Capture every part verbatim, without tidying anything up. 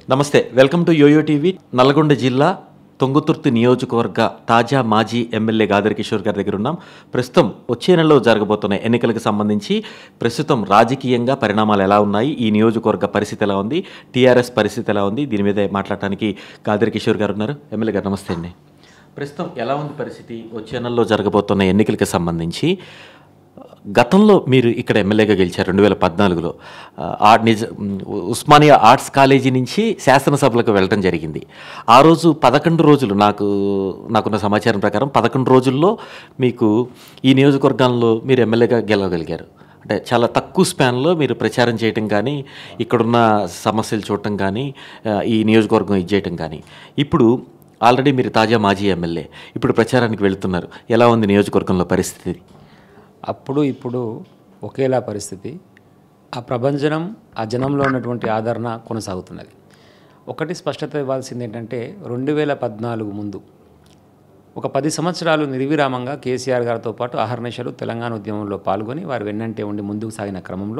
నమస్తే, welcome to YoYo TV. Nalgonda జిల్లా తుంగతుర్తి నియోజకవర్గ తాజా మాజీ ఎమ్మెల్యే గాదర్ కిషోర్ గారి దగ్గర ఉన్నాం. ప్రస్తుతం వచ్చే నెలలో జరగబోతున్న ఎన్నికలకు సంబంధించి ప్రస్తుతం రాజకీయంగా పరిణామాలు ఎలా ఉన్నాయి, ఈ నియోజకవర్గ పరిస్థితి ఎలా ఉంది, టీఆర్ఎస్ పరిస్థితి ఎలా ఉంది, దీని మీద మాట్లాడటానికి గాదర్ కిషోర్ గారు ఉన్నారు. ఎమ్మెల్యే గారు నమస్తే అండి. ప్రస్తుతం ఎలా ఉంది పరిస్థితి, వచ్చే నెలలో జరగబోతున్న ఎన్నికలకు సంబంధించి? గతంలో మీరు ఇక్కడ ఎమ్మెల్యేగా గెలిచారు రెండు వేల పద్నాలుగులో. ఆ నిజ ఉస్మానియా ఆర్ట్స్ కాలేజీ నుంచి శాసనసభలకు వెళ్ళడం జరిగింది. ఆ రోజు పదకొండు రోజులు నాకు నాకున్న సమాచారం ప్రకారం పదకొండు రోజుల్లో మీకు ఈ నియోజకవర్గంలో మీరు ఎమ్మెల్యేగా గెలవగలిగారు. అంటే చాలా తక్కువ స్పాన్లో మీరు ప్రచారం చేయటం కానీ, ఇక్కడున్న సమస్యలు చూడటం కానీ, ఈ నియోజకవర్గం ఇది చేయటం కానీ. ఇప్పుడు ఆల్రెడీ మీరు తాజా మాజీ ఎమ్మెల్యే, ఇప్పుడు ప్రచారానికి వెళుతున్నారు. ఎలా ఉంది నియోజకవర్గంలో పరిస్థితి? అప్పుడు ఇప్పుడు ఒకేలా పరిస్థితి. ఆ ప్రభంజనం, ఆ జనంలో ఉన్నటువంటి ఆదరణ కొనసాగుతున్నది. ఒకటి స్పష్టత ఇవ్వాల్సింది ఏంటంటే, రెండు వేల పద్నాలుగు ముందు ఒక పది సంవత్సరాలు నిర్విరామంగా కేసీఆర్ గారితో పాటు అహర్నిశలు తెలంగాణ ఉద్యమంలో పాల్గొని వారు వెన్నంటే ఉండి ముందుకు సాగిన క్రమంలో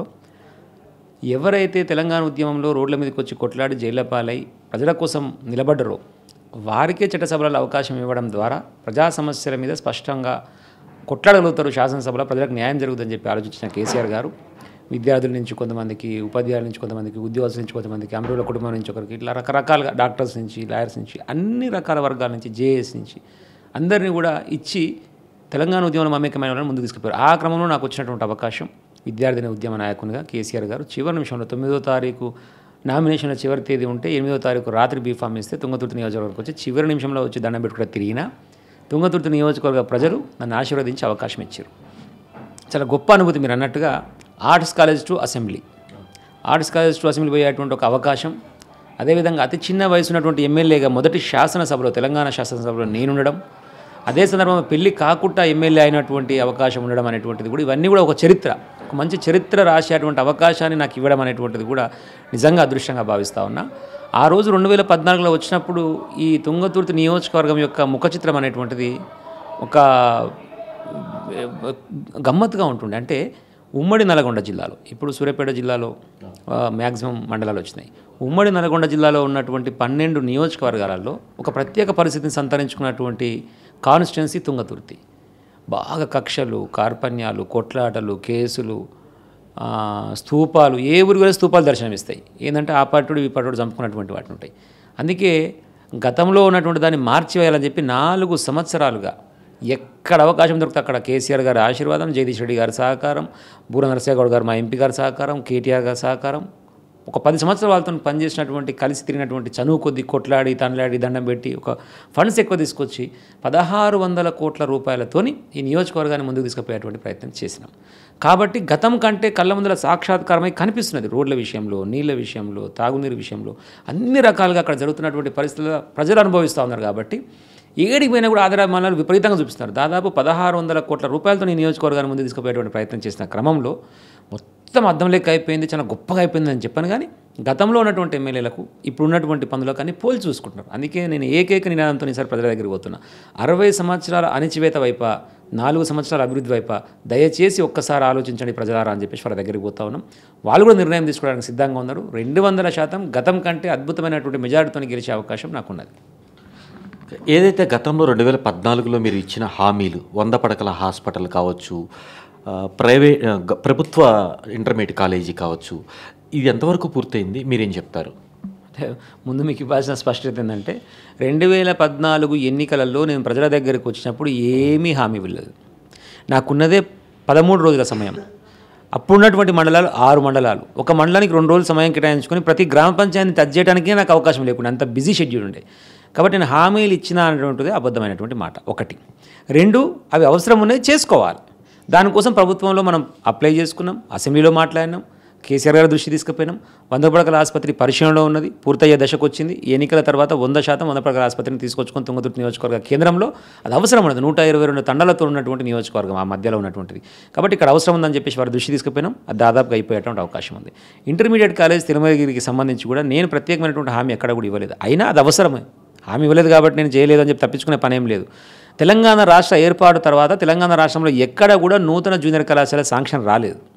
ఎవరైతే తెలంగాణ ఉద్యమంలో రోడ్ల మీదకి వచ్చి కొట్లాడి జైళ్ల పాలై ప్రజల కోసం నిలబడ్డరో వారికే చట్టసభలలో అవకాశం ఇవ్వడం ద్వారా ప్రజా సమస్యల మీద స్పష్టంగా కొట్లాడగలుగుతారు, శాసనసభలో ప్రజలకు న్యాయం జరుగుతుందని చెప్పి ఆలోచించిన కేసీఆర్ గారు విద్యార్థుల నుంచి కొంతమందికి, ఉపాధ్యాయుల నుంచి కొంతమందికి, ఉద్యోగస్తుల నుంచి కొంతమందికి, అమరుల కుటుంబం నుంచి ఒకరికి, ఇట్లా రకరకాలుగా డాక్టర్స్ నుంచి, లాయర్స్ నుంచి, అన్ని రకాల వర్గాల నుంచి, జేఏఎస్ నుంచి అందరినీ కూడా ఇచ్చి తెలంగాణ ఉద్యమంలో మమేకమైన వాళ్ళని ముందుకు తీసుకుపోయారు. ఆ క్రమంలో నాకు వచ్చినటువంటి అవకాశం విద్యార్థిని ఉద్యమ నాయకునిగా కేసీఆర్ గారు చివరి నిమిషంలో తొమ్మిదో తారీఖు నామినేషన్ల చివరి తేదీ ఉంటే ఎనిమిదో తారీఖు రాత్రి బీఫామ్ ఇస్తే తుంగతుర్తి నియోజకవర్గం వచ్చి చివరి నిమిషంలో వచ్చి దండం పెట్టుకుని తిరిగినా తుంగతుర్తి నియోజకవర్గ ప్రజలు నన్ను ఆశీర్వదించి అవకాశం ఇచ్చారు. చాలా గొప్ప అనుభూతి. మీరు అన్నట్టుగా arts college to assembly, arts college to assembly పోయేటువంటి ఒక అవకాశం, అదేవిధంగా అతి చిన్న వయసు ఉన్నటువంటి ఎమ్మెల్యేగా మొదటి శాసనసభలో, తెలంగాణ శాసనసభలో నేను ఉండడం, అదే సందర్భంలో పెళ్లి కాకుండా ఎమ్మెల్యే అయినటువంటి అవకాశం ఉండడం అనేటువంటిది కూడా, ఇవన్నీ కూడా ఒక చరిత్ర, ఒక మంచి చరిత్ర రాసేటువంటి అవకాశాన్ని నాకు ఇవ్వడం అనేటువంటిది కూడా నిజంగా అదృష్టంగా భావిస్తూ ఉన్నా. ఆ రోజు రెండు వేల పద్నాలుగులో వచ్చినప్పుడు ఈ తుంగతుర్తి నియోజకవర్గం యొక్క ముఖ చిత్రం అనేటువంటిది ఒక గమ్మత్తుగా ఉంటుండే. అంటే ఉమ్మడి నల్గొండ జిల్లాలో, ఇప్పుడు సూర్యాపేట జిల్లాలో మ్యాక్సిమం మండలాలు వచ్చినాయి. ఉమ్మడి నల్గొండ జిల్లాలో ఉన్నటువంటి పన్నెండు నియోజకవర్గాలలో ఒక ప్రత్యేక పరిస్థితిని సంతరించుకున్నటువంటి కాన్స్టిట్యున్సీ తుంగతుర్తి. బాగా కక్షలు, కార్పణ్యాలు, కొట్లాటలు, కేసులు, స్తూపాలు, ఏ ఊరి కూడా స్తూపాలు దర్శనమిస్తాయి. ఏంటంటే ఆ పార్టీడు ఈ పార్టీడు చంపుకున్నటువంటి వాటిని ఉంటాయి. అందుకే గతంలో ఉన్నటువంటి దాన్ని మార్చివేయాలని చెప్పి నాలుగు సంవత్సరాలుగా ఎక్కడ అవకాశం దొరికితే అక్కడ కేసీఆర్ గారి ఆశీర్వాదం, జగదీష్ రెడ్డి గారి సహకారం, బూర నరసింహగౌడ్ గారు మా ఎంపీ గారి సహకారం, కేటీఆర్ గారి సహకారం, ఒక పది సంవత్సరాల వాళ్ళతో పనిచేసినటువంటి, కలిసి తిరిగినటువంటి, చనువు కొద్ది కొట్లాడి తనలాడి దండం పెట్టి ఒక ఫండ్స్ ఎక్కువ తీసుకొచ్చి పదహారు వందల కోట్ల రూపాయలతోని ఈ నియోజకవర్గాన్ని ముందుకు తీసుకుపోయేటువంటి ప్రయత్నం చేసినాం. కాబట్టి గతం కంటే కళ్ళ ముందర సాక్షాత్కారమై కనిపిస్తున్నది. రోడ్ల విషయంలో, నీళ్ళ విషయంలో, తాగునీరు విషయంలో అన్ని రకాలుగా అక్కడ జరుగుతున్నటువంటి పరిస్థితులు ప్రజలు అనుభవిస్తూ ఉన్నారు. కాబట్టి ఏడికి పోయినా కూడా ఆధారమానాలు విపరీతంగా చూపిస్తున్నారు. దాదాపు పదహారు వందల కోట్ల రూపాయలతో ఈ నియోజకవర్గాన్ని ముందు తీసుకుపోయేటువంటి ప్రయత్నం చేసిన క్రమంలో మొత్తం అద్దం లెక్క అయిపోయింది, చాలా గొప్పగా అయిపోయింది అని చెప్పాను. కానీ గతంలో ఉన్నటువంటి ఎమ్మెల్యేలకు ఇప్పుడు ఉన్నటువంటి పనులకు కానీ పోల్చి చూసుకుంటున్నారు. అందుకే నేను ఏకైక నినాదంతో ఈసారి ప్రజల దగ్గరికి పోతున్నా. అరవై సంవత్సరాల అణచివేత వైపా, నాలుగు సంవత్సరాల అభివృద్ధి వైపా దయచేసి ఒక్కసారి ఆలోచించండి ప్రజలారా అని చెప్పేసి వాళ్ళ దగ్గరికి పోతా ఉన్నాం. వాళ్ళు కూడా నిర్ణయం తీసుకోవడానికి సిద్ధంగా ఉన్నారు. రెండు వందల శాతం గతం కంటే అద్భుతమైనటువంటి మెజారిటీతో గెలిచే అవకాశం నాకున్నది. ఏదైతే గతంలో రెండు వేల పద్నాలుగులో మీరు ఇచ్చిన హామీలు, వంద పడకల హాస్పిటల్ కావచ్చు, ప్రైవేట్ ప్రభుత్వ ఇంటర్మీడియట్ కాలేజీ కావచ్చు, ఇది ఎంతవరకు పూర్తయింది, మీరేం చెప్తారు? ముందు మీకు ఇవ్వాల్సిన స్పష్టత ఏంటంటే, రెండు వేల పద్నాలుగు ఎన్నికలలో నేను ప్రజల దగ్గరికి వచ్చినప్పుడు ఏమీ హామీ ఇవ్వలేదు. నాకున్నదే పదమూడు రోజుల సమయం. అప్పుడున్నటువంటి మండలాలు ఆరు మండలాలు, ఒక మండలానికి రెండు రోజులు సమయం కేటాయించుకొని ప్రతి గ్రామ పంచాయతీని టచ్ చేయడానికే నాకు అవకాశం లేకుండా అంత బిజీ షెడ్యూల్ ఉండే. కాబట్టి నేను హామీలు ఇచ్చిన అనేటువంటిది అబద్ధమైనటువంటి మాట ఒకటి. రెండు, అవి అవసరం ఉన్నాయి, చేసుకోవాలి. దానికోసం ప్రభుత్వంలో మనం అప్లై చేసుకున్నాం, అసెంబ్లీలో మాట్లాడినాం, కేసీఆర్ గారి దృష్టి తీసుకుపోయినాం. వంద పడకల ఆసుపత్రి పరిశీలనలో ఉన్నది, పూర్తయ్యే దశకు వచ్చింది. ఎన్నికల తర్వాత వంద శాతం వంద పడకల ఆసుపత్రిని తీసుకొచ్చుకొని తుంగతుర్తి నియోజకవర్గ కేంద్రంలో అది అవసరం ఉన్నది. నూట ఇరవై రెండు తండాలతో ఉన్నటువంటి నియోజకవర్గం ఆ మధ్యలో ఉన్నటువంటిది. కాబట్టి ఇక్కడ అవసరం ఉందని చెప్పేసి వారి దృష్టి తీసుకుపోయినాం. అది దాదాపుగా అయిపోయేటువంటి అవకాశం ఉంది. ఇంటర్మీడియట్ కాలేజ్ తిరుమలగిరికి సంబంధించి కూడా నేను ప్రత్యేకమైనటువంటి హామీ ఎక్కడ కూడా ఇవ్వలేదు. అయినా అది అవసరమే. హామీ ఇవ్వలేదు కాబట్టి నేను చేయలేదని చెప్పి తప్పించుకునే పని ఏం లేదు. తెలంగాణ రాష్ట్ర ఏర్పాటు తర్వాత తెలంగాణ రాష్ట్రంలో ఎక్కడ కూడా నూతన జూనియర్ కళాశాల శాంక్షన్ రాలేదు.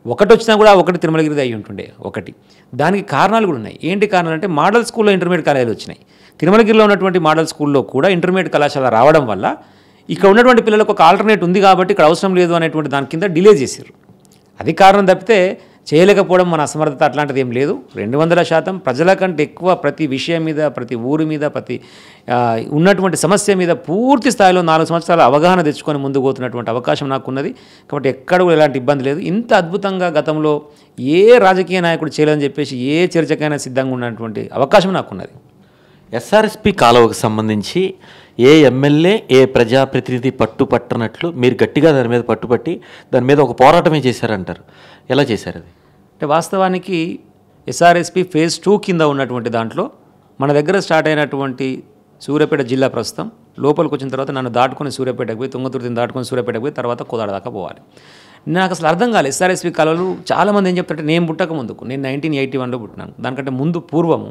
ఒకటి వచ్చినా కూడా ఒకటి తిరుమలగిరిది అయి ఉంటుండే ఒకటి. దానికి కారణాలు కూడా ఉన్నాయి. ఏంటి కారణాలు అంటే మోడల్ స్కూల్లో ఇంటర్మీడియట్ కళాశాలలు వచ్చినాయి. తిరుమలగిరిలో ఉన్నటువంటి మోడల్ స్కూల్లో కూడా ఇంటర్మీడియట్ కళాశాల రావడం వల్ల ఇక్కడ ఉన్నటువంటి పిల్లలకు ఒక ఆల్టర్నేట్ ఉంది కాబట్టి ఇక్కడ అవసరం లేదు అనేటువంటి దాని కింద డిలే చేశారు. అది కారణం తప్పితే చేయలేకపోవడం మన అసమర్థత అట్లాంటిది ఏం లేదు. రెండు వందల శాతం ప్రజల కంటే ఎక్కువ ప్రతి విషయం మీద, ప్రతి ఊరి మీద, ప్రతి ఉన్నటువంటి సమస్య మీద పూర్తి స్థాయిలో నాలుగు సంవత్సరాల అవగాహన తెచ్చుకొని ముందుకు పోతున్నటువంటి అవకాశం నాకున్నది. కాబట్టి ఎక్కడ కూడా ఎలాంటి ఇబ్బంది లేదు. ఇంత అద్భుతంగా గతంలో ఏ రాజకీయ నాయకుడు చేయలేదని చెప్పేసి ఏ చర్చకైనా సిద్ధంగా ఉన్నటువంటి అవకాశం నాకున్నది. ఎస్ఆర్ఎస్పి కాలువకు సంబంధించి ఏ ఎమ్మెల్యే ఏ ప్రజాప్రతినిధి పట్టుపట్టనట్లు మీరు గట్టిగా దాని మీద పట్టుపట్టి దాని మీద ఒక పోరాటమే చేశారంటారు. ఎలా చేశారు అది? అంటే వాస్తవానికి ఎస్ఆర్ఎస్పి ఫేజ్ టూ కింద ఉన్నటువంటి దాంట్లో మన దగ్గర స్టార్ట్ అయినటువంటి సూర్యాపేట జిల్లా ప్రస్తుతం లోపలికి వచ్చిన తర్వాత నన్ను దాటుకొని సూర్యాపేటకు పోయి తుంగతుర్తిని దాటుకొని సూర్యాపేటకు పోయి తర్వాత కోదాడ దాకా పోవాలి. నాకు అసలు అర్థం కాలేదు. ఎస్ఆర్ఎస్పి కాలువలు చాలామంది ఏం చెప్తారంటే నేను పుట్టక ముందుకు, నేను నైన్టీన్ ఎయిటీ వన్లో పుట్టినాను, దానికంటే ముందు పూర్వము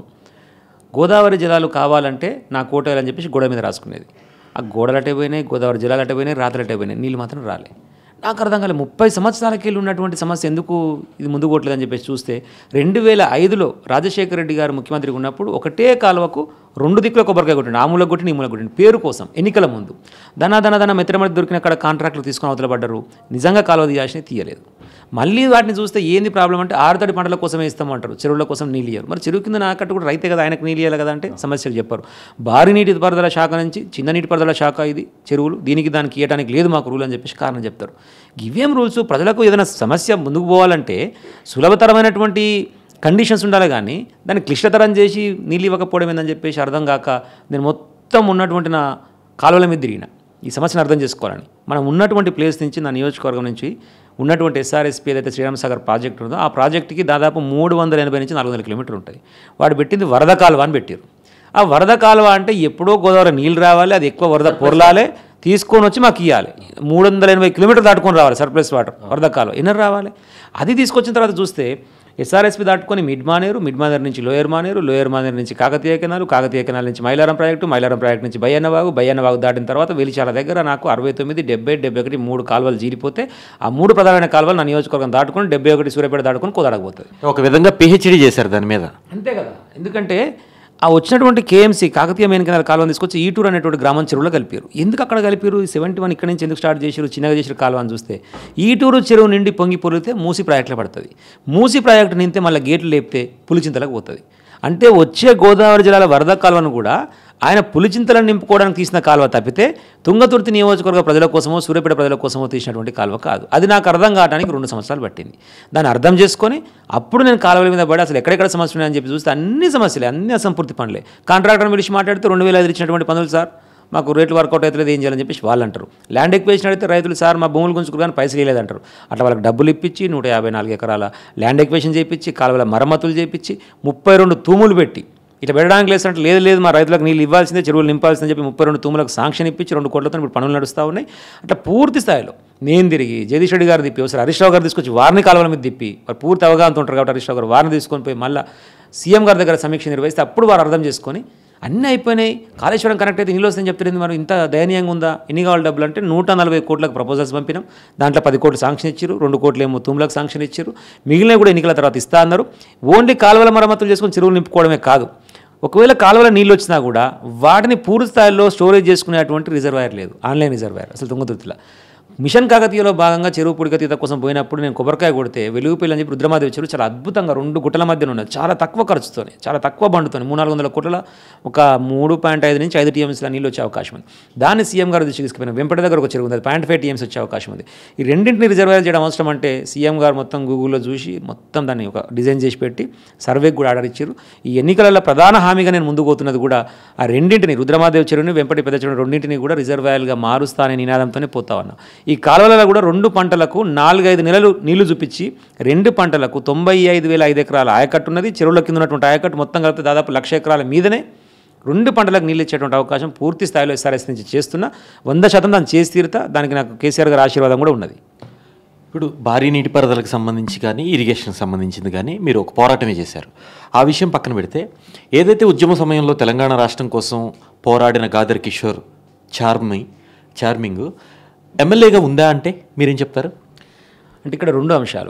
గోదావరి జలాలు కావాలంటే నా కోటలు అని చెప్పేసి గోడ మీద రాసుకునేది. ఆ గోడలు అటే పోయినాయి, గోదావరి జలాలు అటే పోయినాయి, రాత్రులు అటే పోయినాయి, నీళ్ళు మాత్రం రాలే. నాకు అర్థం కాలేదు ముప్పై సంవత్సరాలకి వెళ్ళి ఉన్నటువంటి సమస్య ఎందుకు ఇది ముందు కొట్టలేదని చెప్పేసి చూస్తే రెండు వేల ఐదులో రాజశేఖర రెడ్డి గారు ముఖ్యమంత్రిగా ఉన్నప్పుడు ఒకటే కాలువకు రెండు దిక్కుల కొబ్బరికాయ కొట్టిండు, ఆ మూల కొట్టిండు, ఈ మూల కొట్టిండు, పేరు కోసం ఎన్నికల ముందు. ధన ధన ధన మెత్తమడి దొరికిన అక్కడ కాంట్రాక్టులు తీసుకొని అవతల పడ్డారు. నిజంగా కాలువ తీయాల్సినవి తీయలేదు. మళ్ళీ వాటిని చూస్తే ఏంది ప్రాబ్లం అంటే ఆరుతడి పంటల కోసమే ఇస్తామంటారు, చెరువుల కోసం నీళ్ళు ఇయ్యారు. మరి చెరువు కింద నాకట్టు కూడా రైతే కదా, ఆయనకు నీళ్ళు ఇవ్వాలి కదా అంటే సమస్యలు చెప్పారు. భారీ నీటి పారుదల శాఖ నుంచి చిన్న నీటి పారుదల శాఖ ఇది చెరువులు, దీనికి దానికి ఇవ్వడానికి లేదు మాకు రూల్ అని చెప్పేసి కారణం చెప్తారు. ఇవేం రూల్స్? ప్రజలకు ఏదైనా సమస్య ముందుకు పోవాలంటే సులభతరమైనటువంటి కండిషన్స్ ఉండాలి, కానీ దాన్ని క్లిష్టతరం చేసి నీళ్ళు ఇవ్వకపోవడం ఏందని చెప్పేసి అర్థం కాక నేను మొత్తం ఉన్నటువంటి నా కాలువల మీద తిరిగిన ఈ సమస్యను అర్థం చేసుకోవాలని. మనం ఉన్నటువంటి ప్లేస్ నుంచి నా నియోజకవర్గం నుంచి ఉన్నటువంటి ఎస్ఆర్ఎస్పీ ఏదైతే శ్రీరామసాగర్ ప్రాజెక్ట్ ఉందో ఆ ప్రాజెక్టుకి దాదాపు మూడు వందల ఎనభై నుంచి నాలుగు వందల కిలోమీటర్లు ఉంటుంది. వాడు పెట్టింది వరద కాలువ అని పెట్టారు. ఆ వరద కాలువ అంటే ఎప్పుడో గోదావరి నీళ్ళు రావాలి, అది ఎక్కువ వరద పొరలాలి, తీసుకొని వచ్చి మాకు ఇవ్వాలి. మూడు వందల ఎనభై కిలోమీటర్లు దాటుకొని రావాలి సర్ప్లస్ వాటర్ వరద కాలువ ఎన్నర రావాలి. అది తీసుకొచ్చిన తర్వాత చూస్తే ఎస్ఆర్ఎస్పీ దాటుకొని మిడ్ మానేరు, మిడ్ మానేరు నుంచి లోయర్ మానేరు, లోయర్ మానేరు నుంచి కాకతీయ కెనాలు, కాకతీయ కెనాల్ నుంచి మైలారం ప్రాజెక్టు, మైలారం ప్రాజెక్టు నుంచి బయ్యన్నవాగు, బయ్యన్నవాగు దాటిన తర్వాత వెలిచాల దగ్గర నాకు అరవై తొమ్మిది డెబ్బై డెబ్బై ఒకటి మూడు కాలువలు జీడిపోతే ఆ మూడు ప్రధానమైన కాలువలు నా నియోజకవర్గం దాటుకొని డెబ్బై ఒకటి సూర్యాపేట దాటుకొని కోదాడకపోతుంది. ఒక విధంగా పిహెచ్డీ చేశారు దాని మీద. అంతే కదా, ఎందుకంటే ఆ వచ్చినటువంటి కేఎంసీ కాకతీయ మెయిన్ కెనాల్ కాలువను తీసుకొచ్చి ఈటూరు అనేటువంటి గ్రామం చెరువులో కలిపారు. ఎందుకు అక్కడ కలిపారు? సెవెంటీ వన్ ఇక్కడ నుంచి ఎందుకు స్టార్ట్ చేశారు? చిన్నగా చేసిన కాలువ అని చూస్తే ఈటూరు చెరువు నిండి పొంగి పొలితే మూసి ప్రాజెక్టులో పడుతుంది. మూసి ప్రాజెక్టు నింతే మళ్ళీ గేట్లు లేపితే పులిచింతలకు పోతుంది. అంటే వచ్చే గోదావరి జిల్లాల వరద కాలువను కూడా ఆయన పులిచింతలను నింపుకోవడానికి తీసిన కాలువ తప్పితే తుంగతుర్తి నియోజకవర్గ ప్రజల కోసమో సూర్యాపేట ప్రజల కోసమో తీసినటువంటి కాలువ కాదు. అది నాకు అర్థం కావడానికి రెండు సంవత్సరాలు పట్టింది. దాన్ని అర్థం చేసుకొని అప్పుడు నేను కాలువల మీద పడి అసలు ఎక్కడెక్కడ సమస్యలు ఉన్నాయని చెప్పి చూస్తే అన్ని సమస్యలే, అన్ని అసంపూర్తి పనులే. కాంట్రాక్టర్ని పిలిచి మాట్లాడితే రెండు వేల ఐదు ఇచ్చినటువంటి పనులు సార్ మాకు రేట్లు వర్కౌట్ అవుతుంది, ఏం చేయాలని చెప్పేసి వాళ్ళు అంటారు. ల్యాండ్ ఎక్వేషన్ అడిగితే రైతులు సార్ మా భూములు గుంజుకుని పైసలు వేయలేదంటారు. అట్లా వాళ్ళకి డబ్బులు ఇప్పించి నూట యాభై నాలుగు ఎకరాల ల్యాండ్ ఎక్వేషన్ చేయించి కాలువల మరమ్మతులు చేయించి ముప్పై రెండు తూములు పెట్టి ఇట్లా పెట్టడానికి లేదంటే లేదు లేదు మా రైతులకు నీళ్ళు ఇవ్వాల్సిందే, చెరువులు నింపాల్సిందని చెప్పి ముప్పై రెండు తూములకు శాంక్షన్ ఇప్పించి రెండు కోట్లతో ఇప్పుడు పనులు నడుస్తూ ఉన్నాయి. అట్లా పూర్తి స్థాయిలో నేను తిరిగి జగదీష్ రెడ్డి గారు తిప్పి ఒకసారి హరీష్ రావు గారు తీసుకొచ్చి వారిని కాలువల మీద తిప్పి వారు పూర్తి అవగాహన ఉంటారు కాబట్టి హరీష్ రావు గారు వారిని తీసుకొని పోయి మళ్ళీ సీఎం గారి దగ్గర సమీక్ష నిర్వహిస్తే అప్పుడు వారు అర్థం చేసుకొని అన్నీ అయిపోయినాయి. కాళేశ్వరం కనెక్ట్ అయితే నీళ్ళు వస్తుందని చెప్తుంది, మరి ఇంత దయనీయంగా ఉందా? ఎన్ని కావాలి డబ్బులు అంటే నూట నలభై కోట్లకు ప్రపోజల్స్ పంపినాం. దాంట్లో పది కోట్లు శాంక్షన్ ఇచ్చారు, రెండు కోట్లు ఏమో తూములకు శాంక్షన్ ఇచ్చారు, మిగిలిన కూడా ఎన్నికల తర్వాత ఇస్తా అన్నారు. ఓన్లీ కాలువల మరమ్మతులు చేసుకొని చెరువులు నింపుకోవడమే కాదు, ఒకవేళ కాలువల నీళ్ళు వచ్చినా కూడా వాటిని పూర్తి స్థాయిలో స్టోరేజ్ చేసుకునేటువంటి రిజర్వాయర్ లేదు, ఆన్లైన్ రిజర్వాయర్ అసలు తుంగతుర్తిలో. మిషన్ కాకతీయలో భాగంగా చెరువు పుడికతీత కోసం పోయినప్పుడు నేను కొబ్బరికాయ కొడితే వెలుగుపల్లి అని చెప్పి రుద్రమాదేవి చెరువు చాలా అద్భుతంగా రెండు గుట్టల మధ్యన ఉన్నది, చాలా తక్కువ ఖర్చుతోనే చాలా తక్కువ బండుతోనే మూడు నాలుగు వందల కోట్ల ఒక మూడు పాయింట్ ఐదు నుంచి ఐదు టీఎంసీల నీళ్ళు వచ్చే అవకాశం ఉంది. దాన్ని సీఎం గారు దృష్టికి తీసుకుపోయిన వెంపటి దగ్గర ఒక చెరువు ఉంది, అది పాయింట్ ఫైవ్ టీఎంసీ వచ్చే అవకాశం ఉంది. ఈ రెండింటిని రిజర్వాయర్ చేయడం అవసరం అంటే సీఎం గారు మొత్తం గూగుల్లో చూసి మొత్తం దాన్ని ఒక డిజైన్ చేసి పెట్టి సర్వేకి కూడా ఆర్డర్ ఇచ్చారు. ఈ ఎన్నికలలో ప్రధాన హామీగా నేను ముందుకు పోతున్నది కూడా ఆ రెండింటిని రుద్రమాదేవి చెరువుని వెంపటి పెద్ద చెరువు రెండింటిని కూడా రిజర్వాయర్గా మారుస్తా అనే నినాదంతోనే పోతా ఉన్నా. ఈ కాలువలలో కూడా రెండు పంటలకు నాలుగైదు నెలలు నీళ్లు చూపించి రెండు పంటలకు తొంభై ఐదు వేల ఐదు ఎకరాల ఆయకట్టు ఉన్నది. చెరువుల కింద ఉన్నటువంటి ఆయకట్టు మొత్తం కలిపితే దాదాపు లక్ష ఎకరాల మీదనే రెండు పంటలకు నీళ్ళు ఇచ్చేటువంటి అవకాశం పూర్తి స్థాయిలో ఎస్ఆర్ఎస్ నుంచి చేస్తున్నా. వంద శాతం దాన్ని చేసి తీరుతా. దానికి నాకు కేసీఆర్ గారి ఆశీర్వాదం కూడా ఉన్నది. ఇప్పుడు భారీ నీటిపారుదలకు సంబంధించి కానీ ఇరిగేషన్కి సంబంధించింది కానీ మీరు ఒక పోరాటమే చేశారు. ఆ విషయం పక్కన పెడితే ఏదైతే ఉద్యమ సమయంలో తెలంగాణ రాష్ట్రం కోసం పోరాడిన గాదర్ కిషోర్ చార్మి చార్మింగ్ ఎమ్మెల్యేగా ఉందా అంటే మీరేం చెప్తారు? అంటే ఇక్కడ రెండు అంశాలు.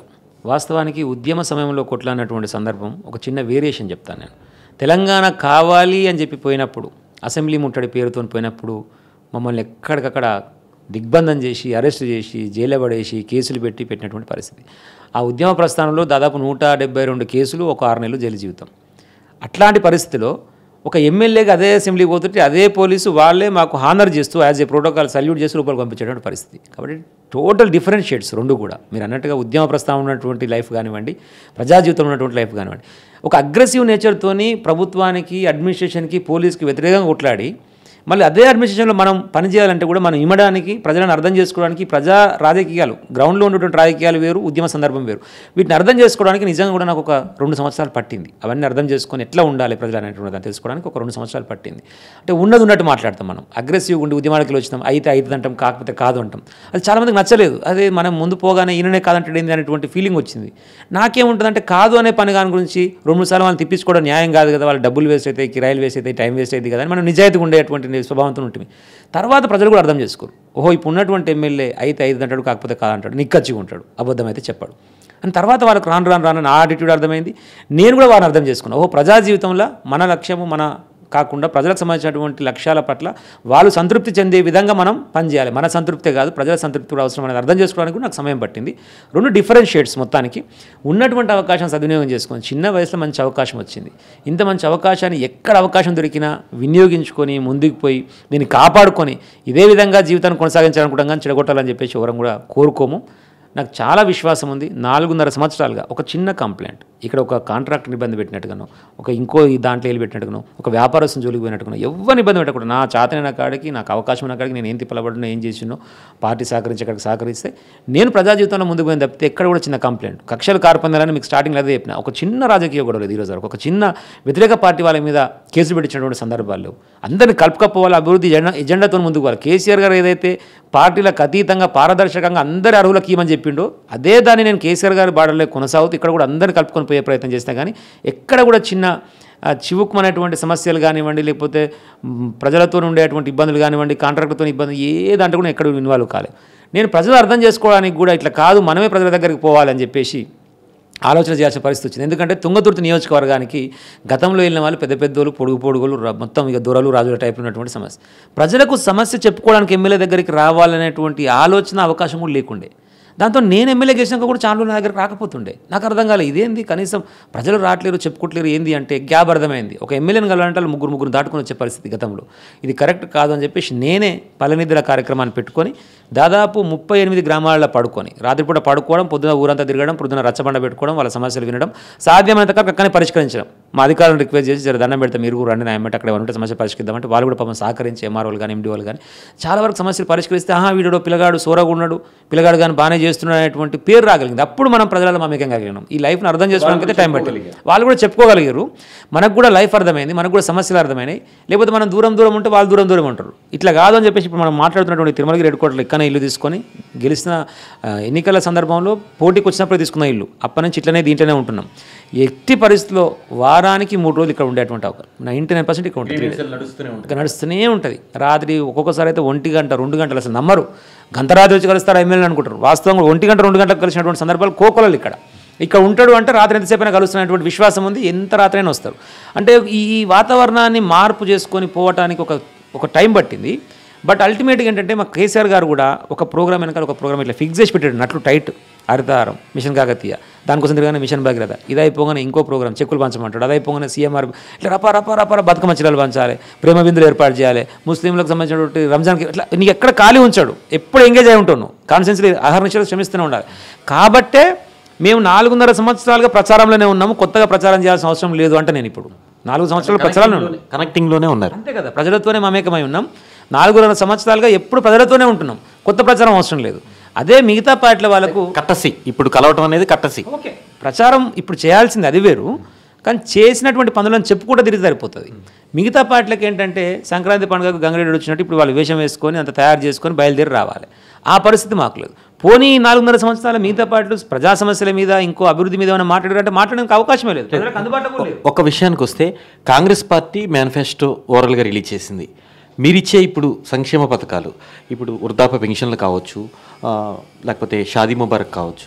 వాస్తవానికి ఉద్యమ సమయంలో కొట్లాడినటువంటి సందర్భం ఒక చిన్న వేరియేషన్ చెప్తాను నేను. తెలంగాణ కావాలి అని చెప్పి పోయినప్పుడు, అసెంబ్లీ ముట్టడి పేరుతో పోయినప్పుడు మమ్మల్ని ఎక్కడికక్కడ దిగ్బంధం చేసి, అరెస్ట్ చేసి, జైలు పడేసి, కేసులు పెట్టి పెట్టినటువంటి పరిస్థితి. ఆ ఉద్యమ ప్రస్థానంలో దాదాపు నూట డెబ్బై రెండు కేసులు, ఒక ఆరు నెలలు జైలు జీవితం. అట్లాంటి పరిస్థితిలో ఒక ఎమ్మెల్యేగా అదే అసెంబ్లీకి పోతుంటే అదే పోలీసు వాళ్ళే మాకు హానర్ చేస్తూ యాజ్ ఏ ప్రోటోకాల్ సల్యూట్ చేసి లోపలికి పంపించేటువంటి పరిస్థితి. కాబట్టి టోటల్ డిఫరెంట్ షేడ్స్ రెండు కూడా. మీరు అన్నట్టుగా ఉద్యమ ప్రస్థానం ఉన్నటువంటి లైఫ్ కానివ్వండి, ప్రజా జీవితంలో ఉన్నటువంటి లైఫ్ కానివ్వండి, ఒక అగ్రెసివ్ నేచర్తోని ప్రభుత్వానికి, అడ్మినిస్ట్రేషన్కి, పోలీస్కి వ్యతిరేకంగా కొట్లాడి మళ్ళీ అదే అడ్మినిస్ట్రేషన్లో మనం పనిచేయాలంటే కూడా మనం ఇమ్మడానికి, ప్రజలను అర్థం చేసుకోవడానికి, ప్రజా రాజకీయాలు, గ్రౌండ్లో ఉన్నటువంటి రాజకీయాలు వేరు, ఉద్యమ సందర్భం వేరు. వీటిని అర్థం చేసుకోవడానికి నిజంగా కూడా నాకు ఒక రెండు సంవత్సరాలు పట్టింది. అవన్నీ అర్థం చేసుకొని ఎట్లా ఉండాలి ప్రజలు అనేటువంటి దాన్ని తెలుసుకోవడానికి ఒక రెండు సంవత్సరాలు పట్టింది. అంటే ఉన్నది ఉన్నట్టు మాట్లాడతాం మనం. అగ్రెసివ్గా ఉండి ఉద్యమాలకు వచ్చినాం, అయితే అయితే అంటాం, కాకపోతే కాదు అంటాం. అది చాలామందికి నచ్చలేదు. అదే మనం ముందు పోగానే ఈయననే కాదంటే ఏంది అనేటువంటి ఫీలింగ్ వచ్చింది. నాకేముంటుందంటే కాదు అనే పని దాని గురించి రెండు మూడు సార్లు వాళ్ళని తిప్పించుకోవడం న్యాయం కాదు కదా, వాళ్ళు డబ్బులు వేస్ట్ అవుతాయి, కిరాయిలు వేస్ట్ అవుతాయి, టైం వేస్ట్ అవుతుంది కదా అని మనం నిజాయితీగా ఉండేటువంటి స్వభావంతో ఉంటుంది. తర్వాత ప్రజలు కూడా అర్థం చేసుకోరు. ఓహో ఇప్పుడు ఉన్నటువంటి ఎమ్మెల్యే అయితే ఐదు అంటాడు, కాకపోతే కాదంటాడు, నిక్కచ్చిగా ఉంటాడు, అబద్ధం అయితే చెప్పాడు అని తర్వాత వాళ్ళకి రాను రాను రాను నా ఆటిట్యూడ్ అర్థమైంది. నేను కూడా వారిని అర్థం చేసుకున్నాను. ఓహో ప్రజా జీవితంలో మన లక్ష్యము మన కాకుండా ప్రజలకు సంబంధించినటువంటి లక్ష్యాల పట్ల వాళ్ళు సంతృప్తి చెందే విధంగా మనం పనిచేయాలి. మన సంతృప్తే కాదు, ప్రజల సంతృప్తి కూడా అవసరం అనేది అర్థం చేసుకోవడానికి కూడా నాకు సమయం పట్టింది. రెండు డిఫరెంట్ షేడ్స్. మొత్తానికి ఉన్నటువంటి అవకాశం సద్వినియోగం చేసుకొని చిన్న వయసులో మంచి అవకాశం వచ్చింది. ఇంత మంచి అవకాశాన్ని ఎక్కడ అవకాశం దొరికినా వినియోగించుకొని ముందుకు పోయి దీన్ని కాపాడుకొని ఇదే విధంగా జీవితాన్ని కొనసాగించాలనుకుంటాం, కానీ చెడగొట్టాలని చెప్పేసి ఎవరం కూడా కోరుకోము. నాకు చాలా విశ్వాసం ఉంది. నాలుగున్నర సంవత్సరాలుగా ఒక చిన్న కంప్లైంట్, ఇక్కడ ఒక కాంట్రాక్టర్ ఇబ్బంది పెట్టినట్టుగానో, ఒక ఇంకో ఈ దాంట్లో వెళ్ళి పెట్టినట్టుగానో, ఒక వ్యాపారస్తుని జోలికి పోయినట్టుగానో ఎవరిని ఇబ్బంది పెట్టకుండా నా చాతనైన కాడికి, నాకు అవకాశం ఉన్న కాడికి నేను ఏం తిప్పలబడినో, ఏం చేసినో, పార్టీ సహకరించి అక్కడికి సహకరిస్తే నేను ప్రజా జీవితంలో ముందుకు పోయిన తప్పితే ఎక్కడ కూడా చిన్న కంప్లైంట్, కక్షలు కార్పొందాలని మీకు స్టార్టింగ్లో అదే చెప్పిన. ఒక చిన్న రాజకీయ గొడవ లేదు ఈరోజు వరకు. ఒక చిన్న వ్యతిరేక పార్టీ వాళ్ళ మీద కేసులు పెట్టించినటువంటి సందర్భాలు అందరినీ కలుపుకపోవాలి, అభివృద్ధి ఎజెండా ఎజెండాతో ముందుకు పోవాలి. కేసీఆర్ గారు ఏదైతే పార్టీలకు అతీతంగా పారదర్శకంగా అందరి అర్హులకు ఇవ్వమని చెప్పిండో అదే దాన్ని నేను కేసీఆర్ గారి బాటలో కొనసాగుతూ ఇక్కడ కూడా అందరిని కలుపుకొని పోయే ప్రయత్నం చేస్తాను. కానీ ఎక్కడ కూడా చిన్న చివుక్కుమనేటువంటి సమస్యలు కానివ్వండి, లేకపోతే ప్రజలతో ఉండేటువంటి ఇబ్బందులు కానివ్వండి, కాంట్రాక్టర్తో ఇబ్బంది ఏ దాంట్లో కూడా ఎక్కడ ఇన్వాల్వ్ కాలేదు. నేను ప్రజలు అర్థం చేసుకోవడానికి కూడా ఇట్లా కాదు, మనమే ప్రజల దగ్గరికి పోవాలని చెప్పేసి ఆలోచన చేయాల్సిన పరిస్థితి వచ్చింది. ఎందుకంటే తుంగతుర్తి నియోజకవర్గానికి గతంలో వెళ్ళిన వాళ్ళు పెద్ద పెద్దోళ్ళు, పొడుగు పొడుగులు, మొత్తం ఇక దొరలు రాజుల టైప్లో ఉన్నటువంటి సమస్య. ప్రజలకు సమస్య చెప్పుకోవడానికి ఎమ్మెల్యే దగ్గరికి రావాలనేటువంటి ఆలోచన అవకాశం కూడా లేకుండే. దాంతో నేను ఎమ్మెల్యే గెలిచినాక కూడా చాలా నా దగ్గర రాకపోతుండే. నాకు అర్థం కాలేదు ఇదేంది, కనీసం ప్రజలు రావట్లేరు, చెప్పుకోవట్లేరు ఏంది అంటే గ్యాప్ అర్థమైంది. ఒక ఎమ్మెల్యేని కలవాలంటే ముగ్గురు ముగ్గురు దాటుకొని వచ్చే పరిస్థితి గతంలో. ఇది కరెక్ట్ కాదు అని చెప్పేసి నేనే పల్లెనిద్ర కార్యక్రమాన్ని పెట్టుకొని దాదాపు ముప్పై ఎనిమిది గ్రామాలలో పడుకొని రాత్రిపూట పడుకోవడం, పొద్దున ఊరంతా తిరగడం, పొద్దున రచ్చబండ పెట్టుకోవడం, వాళ్ళ సమస్యలు వినడం, సాధ్యమైనంత అక్కడనే పరిష్కరించడం. మా అధికారులను రిక్వెస్ట్ చేసి జర దండం పెడితే మీరు కూడా రండి నా ఎమ్మటి అక్కడ ఉంటే సమస్య పరిష్కరిద్దామంటే వాళ్ళు కూడా పాపం సహకరించి ఎంఆర్ఓలు కానీ ఎండి వాళ్ళు కానీ చాలా వరకు సమస్యలు పరిష్కరిస్తే ఆహా వీడు పిల్లగాడు సోరగా ఉన్నాడు, పిల్లగాడు కానీ బాగానే చేస్తున్నాడు అనేటువంటి పేరు రాగలిగింది. అప్పుడు మనం ప్రజలలో మమేకం కలిగినాం. ఈ లైఫ్ను అర్థం చేసుకోవడానికి అయితే టైం పట్టింది. వాళ్ళు కూడా చెప్పుకోగలిగారు, మనకు కూడా లైఫ్ అర్థమైంది, మనకు కూడా సమస్యలు అర్థమైనాయి. లేకపోతే మనం దూరం దూరం ఉంటే వాళ్ళు దూరం దూరం ఉంటారు. ఇట్లా కాదు అని చెప్పేసి ఇప్పుడు మనం మాట్లాడుతున్నటువంటి తిరుమలగిరి హెడ్ క్వార్టర్లో ఇక్కడనే ఇల్లు తీసుకొని గెలిచిన ఎన్నికల సందర్భంలో పోటీకి వచ్చినప్పుడు తీసుకున్న ఇల్లు అప్పటి నుంచి ఇట్లనే దీంట్లోనే ఉంటున్నాం. ఎట్టి పరిస్థితిలో వారానికి మూడు రోజులు ఇక్కడ ఉండేటువంటి అవకాశం నైంటీ నైన్ పర్సెంట్ ఇక్కడ ఉంటుంది, ఇక్కడ నడుస్తూనే ఉంటుంది. రాత్రి ఒక్కొక్కసారి అయితే ఒంటి గంట రెండు గంటలు అసలు నమ్మరు, గంటరాత్రి వచ్చి కలుస్తారు ఎమ్మెల్యే అనుకుంటారు. వాస్తవంగా ఒంటి గంట రెండు గంటలకు కలిసినటువంటి సందర్భాలు కోకొలలు ఇక్కడ ఇక్కడ ఉంటాడు అంటే రాత్రి ఎంతసేపు అయినా కలుస్తున్నటువంటి విశ్వాసం ఉంది, ఎంత రాత్రి అయినా వస్తారు. అంటే ఈ వాతావరణాన్ని మార్పు చేసుకొని పోవటానికి ఒక ఒక టైం పట్టింది. బట్ అల్టిమేట్గా ఏంటంటే మా కేసీఆర్ గారు కూడా ఒక ప్రోగ్రామ్ వెనకాల ఒక ప్రోగ్రామ్ ఇట్లా ఫిక్స్ చేసి పెట్టాడు, నట్లు టైట్, హరితహారం, మిషన్ కాకతీయ, దానికోసం తిరగానే మిషన్ భగీరథ, ఇది అయిపోగానే ఇంకో ప్రోగ్రామ్ చెక్కులు పంచమంటాడు, అది అయిపోగానే సీఎంఆర్ ఇట్లా రపా రపా రపా బతుకమ్మ చీరలు పంచాలి, ప్రేమ బిందులు ఏర్పాటు చేయాలి, ముస్లింలకు సంబంధించినటువంటి రంజాన్కి ఇట్లా నీకు ఎక్కడ ఖాళీ ఉంచాడు, ఎప్పుడు ఎంగేజ్ అయి ఉంటాను, కాన్సెన్స్లీ అహర్నిశలు శ్రమిస్తూనే ఉండాలి. కాబట్టే మేము నాలుగున్నర సంవత్సరాలుగా ప్రచారంలోనే ఉన్నాము, కొత్తగా ప్రచారం చేయాల్సిన అవసరం లేదు అంటే నేను ఇప్పుడు నాలుగు సంవత్సరాలు ప్రచారంలో ఉన్నాను, కనెక్టింగ్లోనే ఉన్నారు. అంతే కదా, ప్రజలతోనే మమేకమై ఉన్నాం. నాలుగున్నర సంవత్సరాలుగా ఎప్పుడు ప్రజలతోనే ఉంటున్నాం, కొత్త ప్రచారం అవసరం లేదు. అదే మిగతా పార్టీల వాళ్ళకు కట్టసి ఇప్పుడు కలవటం అనేది కట్టసి. ఓకే ప్రచారం ఇప్పుడు చేయాల్సింది అది వేరు, కానీ చేసినటువంటి పనులను చెప్పుకుంటూ తిరిగి సరిపోతుంది. మిగతా పార్టీలకు ఏంటంటే సంక్రాంతి పండుగకు గంగిరెడ్డి వచ్చినట్టు ఇప్పుడు వాళ్ళు వేషం వేసుకొని అంత తయారు చేసుకొని బయలుదేరి రావాలి. ఆ పరిస్థితి మాకు లేదు. పోనీ నాలుగున్నర సంవత్సరాల మిగతా పార్టీలు ప్రజా సమస్యల మీద ఇంకో అభివృద్ధి మీద ఏమైనా మాట్లాడారంటే మాట్లాడడానికి అవకాశమే లేదు, ప్రజలకు అందుబాటులో లేదు. ఒక విషయానికి వస్తే కాంగ్రెస్ పార్టీ మేనిఫెస్టో ఓవరాల్గా రిలీజ్ చేసింది. మీరిచ్చే ఇప్పుడు సంక్షేమ పథకాలు, ఇప్పుడు వృద్ధాప్య పెన్షన్లు కావచ్చు, లేకపోతే షాదీ ముబారక్ కావచ్చు,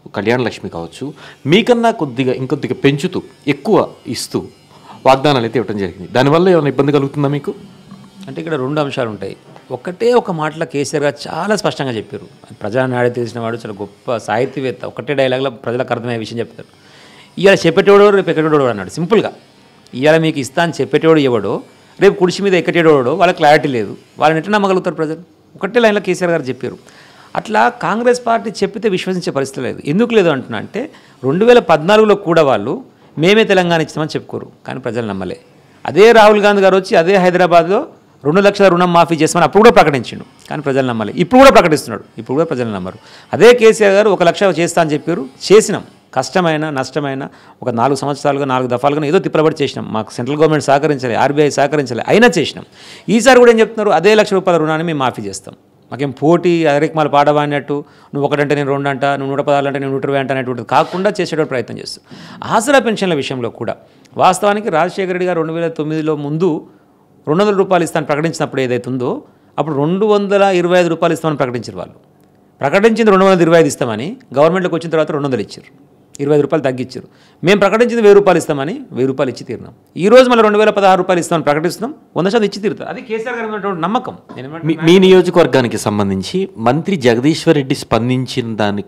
కళ్యాణ లక్ష్మి కావచ్చు, మీకన్నా కొద్దిగా ఇంకొద్దిగా పెంచుతూ ఎక్కువ ఇస్తూ వాగ్దానాలు అయితే ఇవ్వడం జరిగింది. దానివల్ల ఏమైనా ఇబ్బంది కలుగుతుందా మీకు? అంటే ఇక్కడ రెండు అంశాలు ఉంటాయి. ఒకటే ఒక మాటలో కేసీఆర్ గారు చాలా స్పష్టంగా చెప్పారు. ప్రజానాడి తెలిసిన వాడు, చాలా గొప్ప సాహితీవేత్త. ఒకటే డైలాగ్లో ప్రజలకు అర్థమయ్యే విషయం చెప్తారు. ఇవాళ చెప్పేటోడు రేపు ఎక్కడోడు అన్నాడు సింపుల్గా. ఇవాళ మీకు ఇస్తా అని చెప్పేటోడు ఎవడో, రేపు కుడిసి మీద ఎక్కటేటోడో వాళ్ళకి క్లారిటీ లేదు. వాళ్ళని ఎట్లా నమ్మగలుగుతారు ప్రజలు? ఒకటే లైన్లో కేసీఆర్ గారు చెప్పారు. అట్లా కాంగ్రెస్ పార్టీ చెప్పితే విశ్వసించే పరిస్థితి లేదు. ఎందుకు లేదు అంటున్నా అంటే రెండు వేల పద్నాలుగులో కూడా వాళ్ళు మేమే తెలంగాణ ఇచ్చామని చెప్పుకోరు, కానీ ప్రజలు నమ్మలే. అదే రాహుల్ గాంధీ గారు వచ్చి అదే హైదరాబాద్లో రెండు లక్షల రుణం మాఫీ చేస్తామని అప్పుడు కూడా ప్రకటించిండు, కానీ ప్రజలు నమ్మలే. ఇప్పుడు కూడా ప్రకటిస్తున్నాడు, ఇప్పుడు కూడా ప్రజలు నమ్మరు. అదే కేసీఆర్ గారు ఒక లక్ష చేస్తా అని చెప్పారు, చేసినాం. కష్టమైన నష్టమైన ఒక నాలుగు సంవత్సరాలుగా నాలుగు దఫాలుగా ఏదో తిప్పలబడి చేసినాం. మాకు సెంట్రల్ గవర్నమెంట్ సహకరించలే, ఆర్బీఐ సహకరించలే, అయినా చేసినాం. ఈసారి కూడా ఏం చెప్తున్నారు, అదే లక్ష రూపాయల రుణాన్ని మేము మాఫీ చేస్తాం. మాకేం పోటీ అరెక్మాలు పాడవాడినట్టు నువ్వు ఒకటంటే నేను రెండు అంట, నువ్వు నూట పదాలు అంటే నేను నూట ఇరవై అంట అనేటువంటిది కాకుండా చేసేటువంటి ప్రయత్నం చేస్తాం. ఆసరా పెన్షన్ల విషయంలో కూడా వాస్తవానికి రాజశేఖర రెడ్డి గారు రెండు వేల తొమ్మిదిలో ముందు రెండు వందల రూపాయలు ఇస్తానని ప్రకటించినప్పుడు ఏదైతే ఉందో అప్పుడు రెండు వందల ఇరవై ఐదు రూపాయలు ఇస్తామని ప్రకటించారు. వాళ్ళు ప్రకటించింది రెండు వందల ఇరవై ఐదు ఇస్తామని, గవర్నమెంట్లోకి వచ్చిన తర్వాత రెండు వందలు ఇచ్చారు, ఇరవై ఐదు రూపాయలు తగ్గించారు. మేము ప్రకటించింది వెయ్యి రూపాయలు ఇస్తామని వెయ్యి రూపాయలు ఇచ్చి తీరినాం. ఈ రోజు మళ్ళీ రెండు వేల పదహారు రూపాయలు ఇస్తామని ప్రకటిస్తున్నాం, వంద శాతం ఇచ్చి తీరుతారు. అది కేసీఆర్ గారు ఉన్నటువంటి నమ్మకం. మీ- మీ నియోజకవర్గానికి సంబంధించి మంత్రి జగదీశ్వర్ రెడ్డి స్పందించిన దాని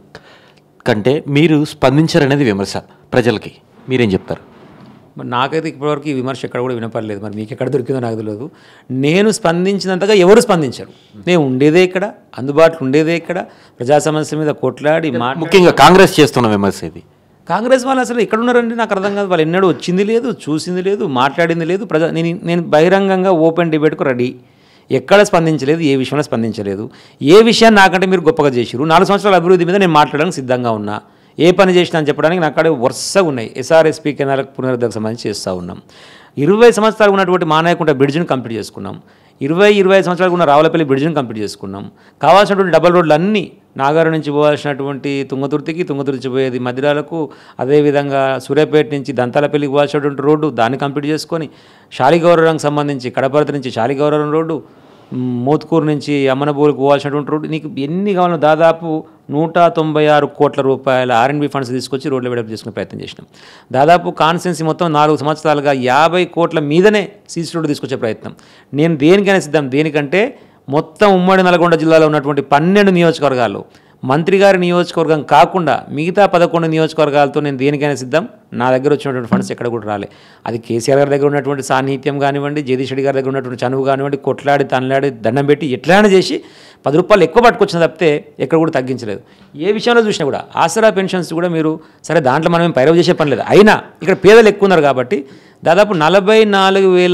కంటే మీరు స్పందించారనేది విమర్శ ప్రజలకి, మీరేం చెప్తారు? మరి నాకైతే ఇప్పటివరకు ఈ విమర్శ ఎక్కడ కూడా వినపడలేదు. మరి మీకు ఎక్కడ దొరికిందో నాకు తెలియదు. నేను స్పందించినంతగా ఎవరు స్పందించారు? నేను ఉండేదే ఇక్కడ, అందుబాటులో ఉండేదే ఇక్కడ, ప్రజా సమస్యల మీద కొట్లాడి మా ముఖ్యంగా కాంగ్రెస్ చేస్తున్న విమర్శ ఇది. కాంగ్రెస్ వాళ్ళు అసలు ఎక్కడ ఉన్నారండి నాకు అర్థం కాదు. వాళ్ళు ఎన్నడూ వచ్చింది లేదు, చూసింది లేదు, మాట్లాడింది లేదు. ప్రజా నేను నేను బహిరంగంగా ఓపెన్ డిబేట్కు రెడీ. ఎక్కడ స్పందించలేదు, ఏ విషయంలో స్పందించలేదు. ఏ విషయాన్ని నాకంటే మీరు గొప్పగా చేసిరు, నాలుగు సంవత్సరాల అభివృద్ధి మీద నేను మాట్లాడడానికి సిద్ధంగా ఉన్నా. ఏ పని చేసినా అని చెప్పడానికి నాకు అక్కడ వరుసగా ఉన్నాయి. ఎస్ఆర్ఎస్పీ కెనాలకు పునరుద్ధరణకు సంబంధించి చేస్తూ ఉన్నాం. ఇరవై సంవత్సరాలు ఉన్నటువంటి మానాయకుంట బ్రిడ్జ్ని కంప్లీట్ చేసుకున్నాం. ఇరవై ఇరవై ఐదు సంవత్సరాలు ఉన్న రావులపల్లి బ్రిడ్జ్ని కంప్లీట్ చేసుకున్నాం. కావాల్సినటువంటి డబల్ రోడ్లు అన్నీ నాగారు నుంచి పోవాల్సినటువంటి తుంగతుర్తికి, తుంగతుర్తి పోయేది మధిరాలకు, అదేవిధంగా సూర్యాపేట నుంచి దంతాలపల్లికి పోవాల్సినటువంటి రోడ్డు దాన్ని కంప్లీట్ చేసుకొని, శాలిగౌరవంకి సంబంధించి కడపర్తి నుంచి శాలిగౌరవం రోడ్డు, మోత్కూరు నుంచి అమ్మనబూరుకు పోవాల్సినటువంటి రోడ్డు, నీకు ఎన్ని కావాలో దాదాపు నూట తొంభై ఆరు కోట్ల రూపాయల ఆర్ఎండ్బి ఫండ్స్ తీసుకొచ్చి రోడ్లు డెవలప్ చేసుకునే ప్రయత్నం చేసినాం. దాదాపు కాన్స్టెన్సీ మొత్తం నాలుగు సంవత్సరాలుగా యాభై కోట్ల మీదనే సీసీ రోడ్డు తీసుకొచ్చే ప్రయత్నం. నేను దేనికైనా సిద్ధం. దేనికంటే మొత్తం ఉమ్మడి నల్గొండ జిల్లాలో ఉన్నటువంటి పన్నెండు నియోజకవర్గాల్లో మంత్రి గారి నియోజకవర్గం కాకుండా మిగతా పదకొండు నియోజకవర్గాలతో నేను దేనికైనా సిద్ధం. నా దగ్గర వచ్చినటువంటి ఫండ్స్ ఎక్కడ కూడా రాలే. అది కేసీఆర్ గారి దగ్గర ఉన్నటువంటి సాన్నిహిత్యం కానివ్వండి, జగదీష్ రెడ్డి గారి దగ్గర ఉన్నటువంటి చనువు కానివ్వండి, కొట్లాడి తనలాడి దండం పెట్టి ఎట్లైనా చేసి పది రూపాయలు ఎక్కువ పట్టుకొచ్చిన తప్పితే ఎక్కడ కూడా తగ్గించలేదు. ఏ విషయంలో చూసినా కూడా ఆసరా పెన్షన్స్ కూడా మీరు సరే దాంట్లో మనం ఏం పైరవ చేసే పని లేదు. అయినా ఇక్కడ పేదలు ఎక్కువ ఉన్నారు కాబట్టి దాదాపు నలభై నాలుగు వేల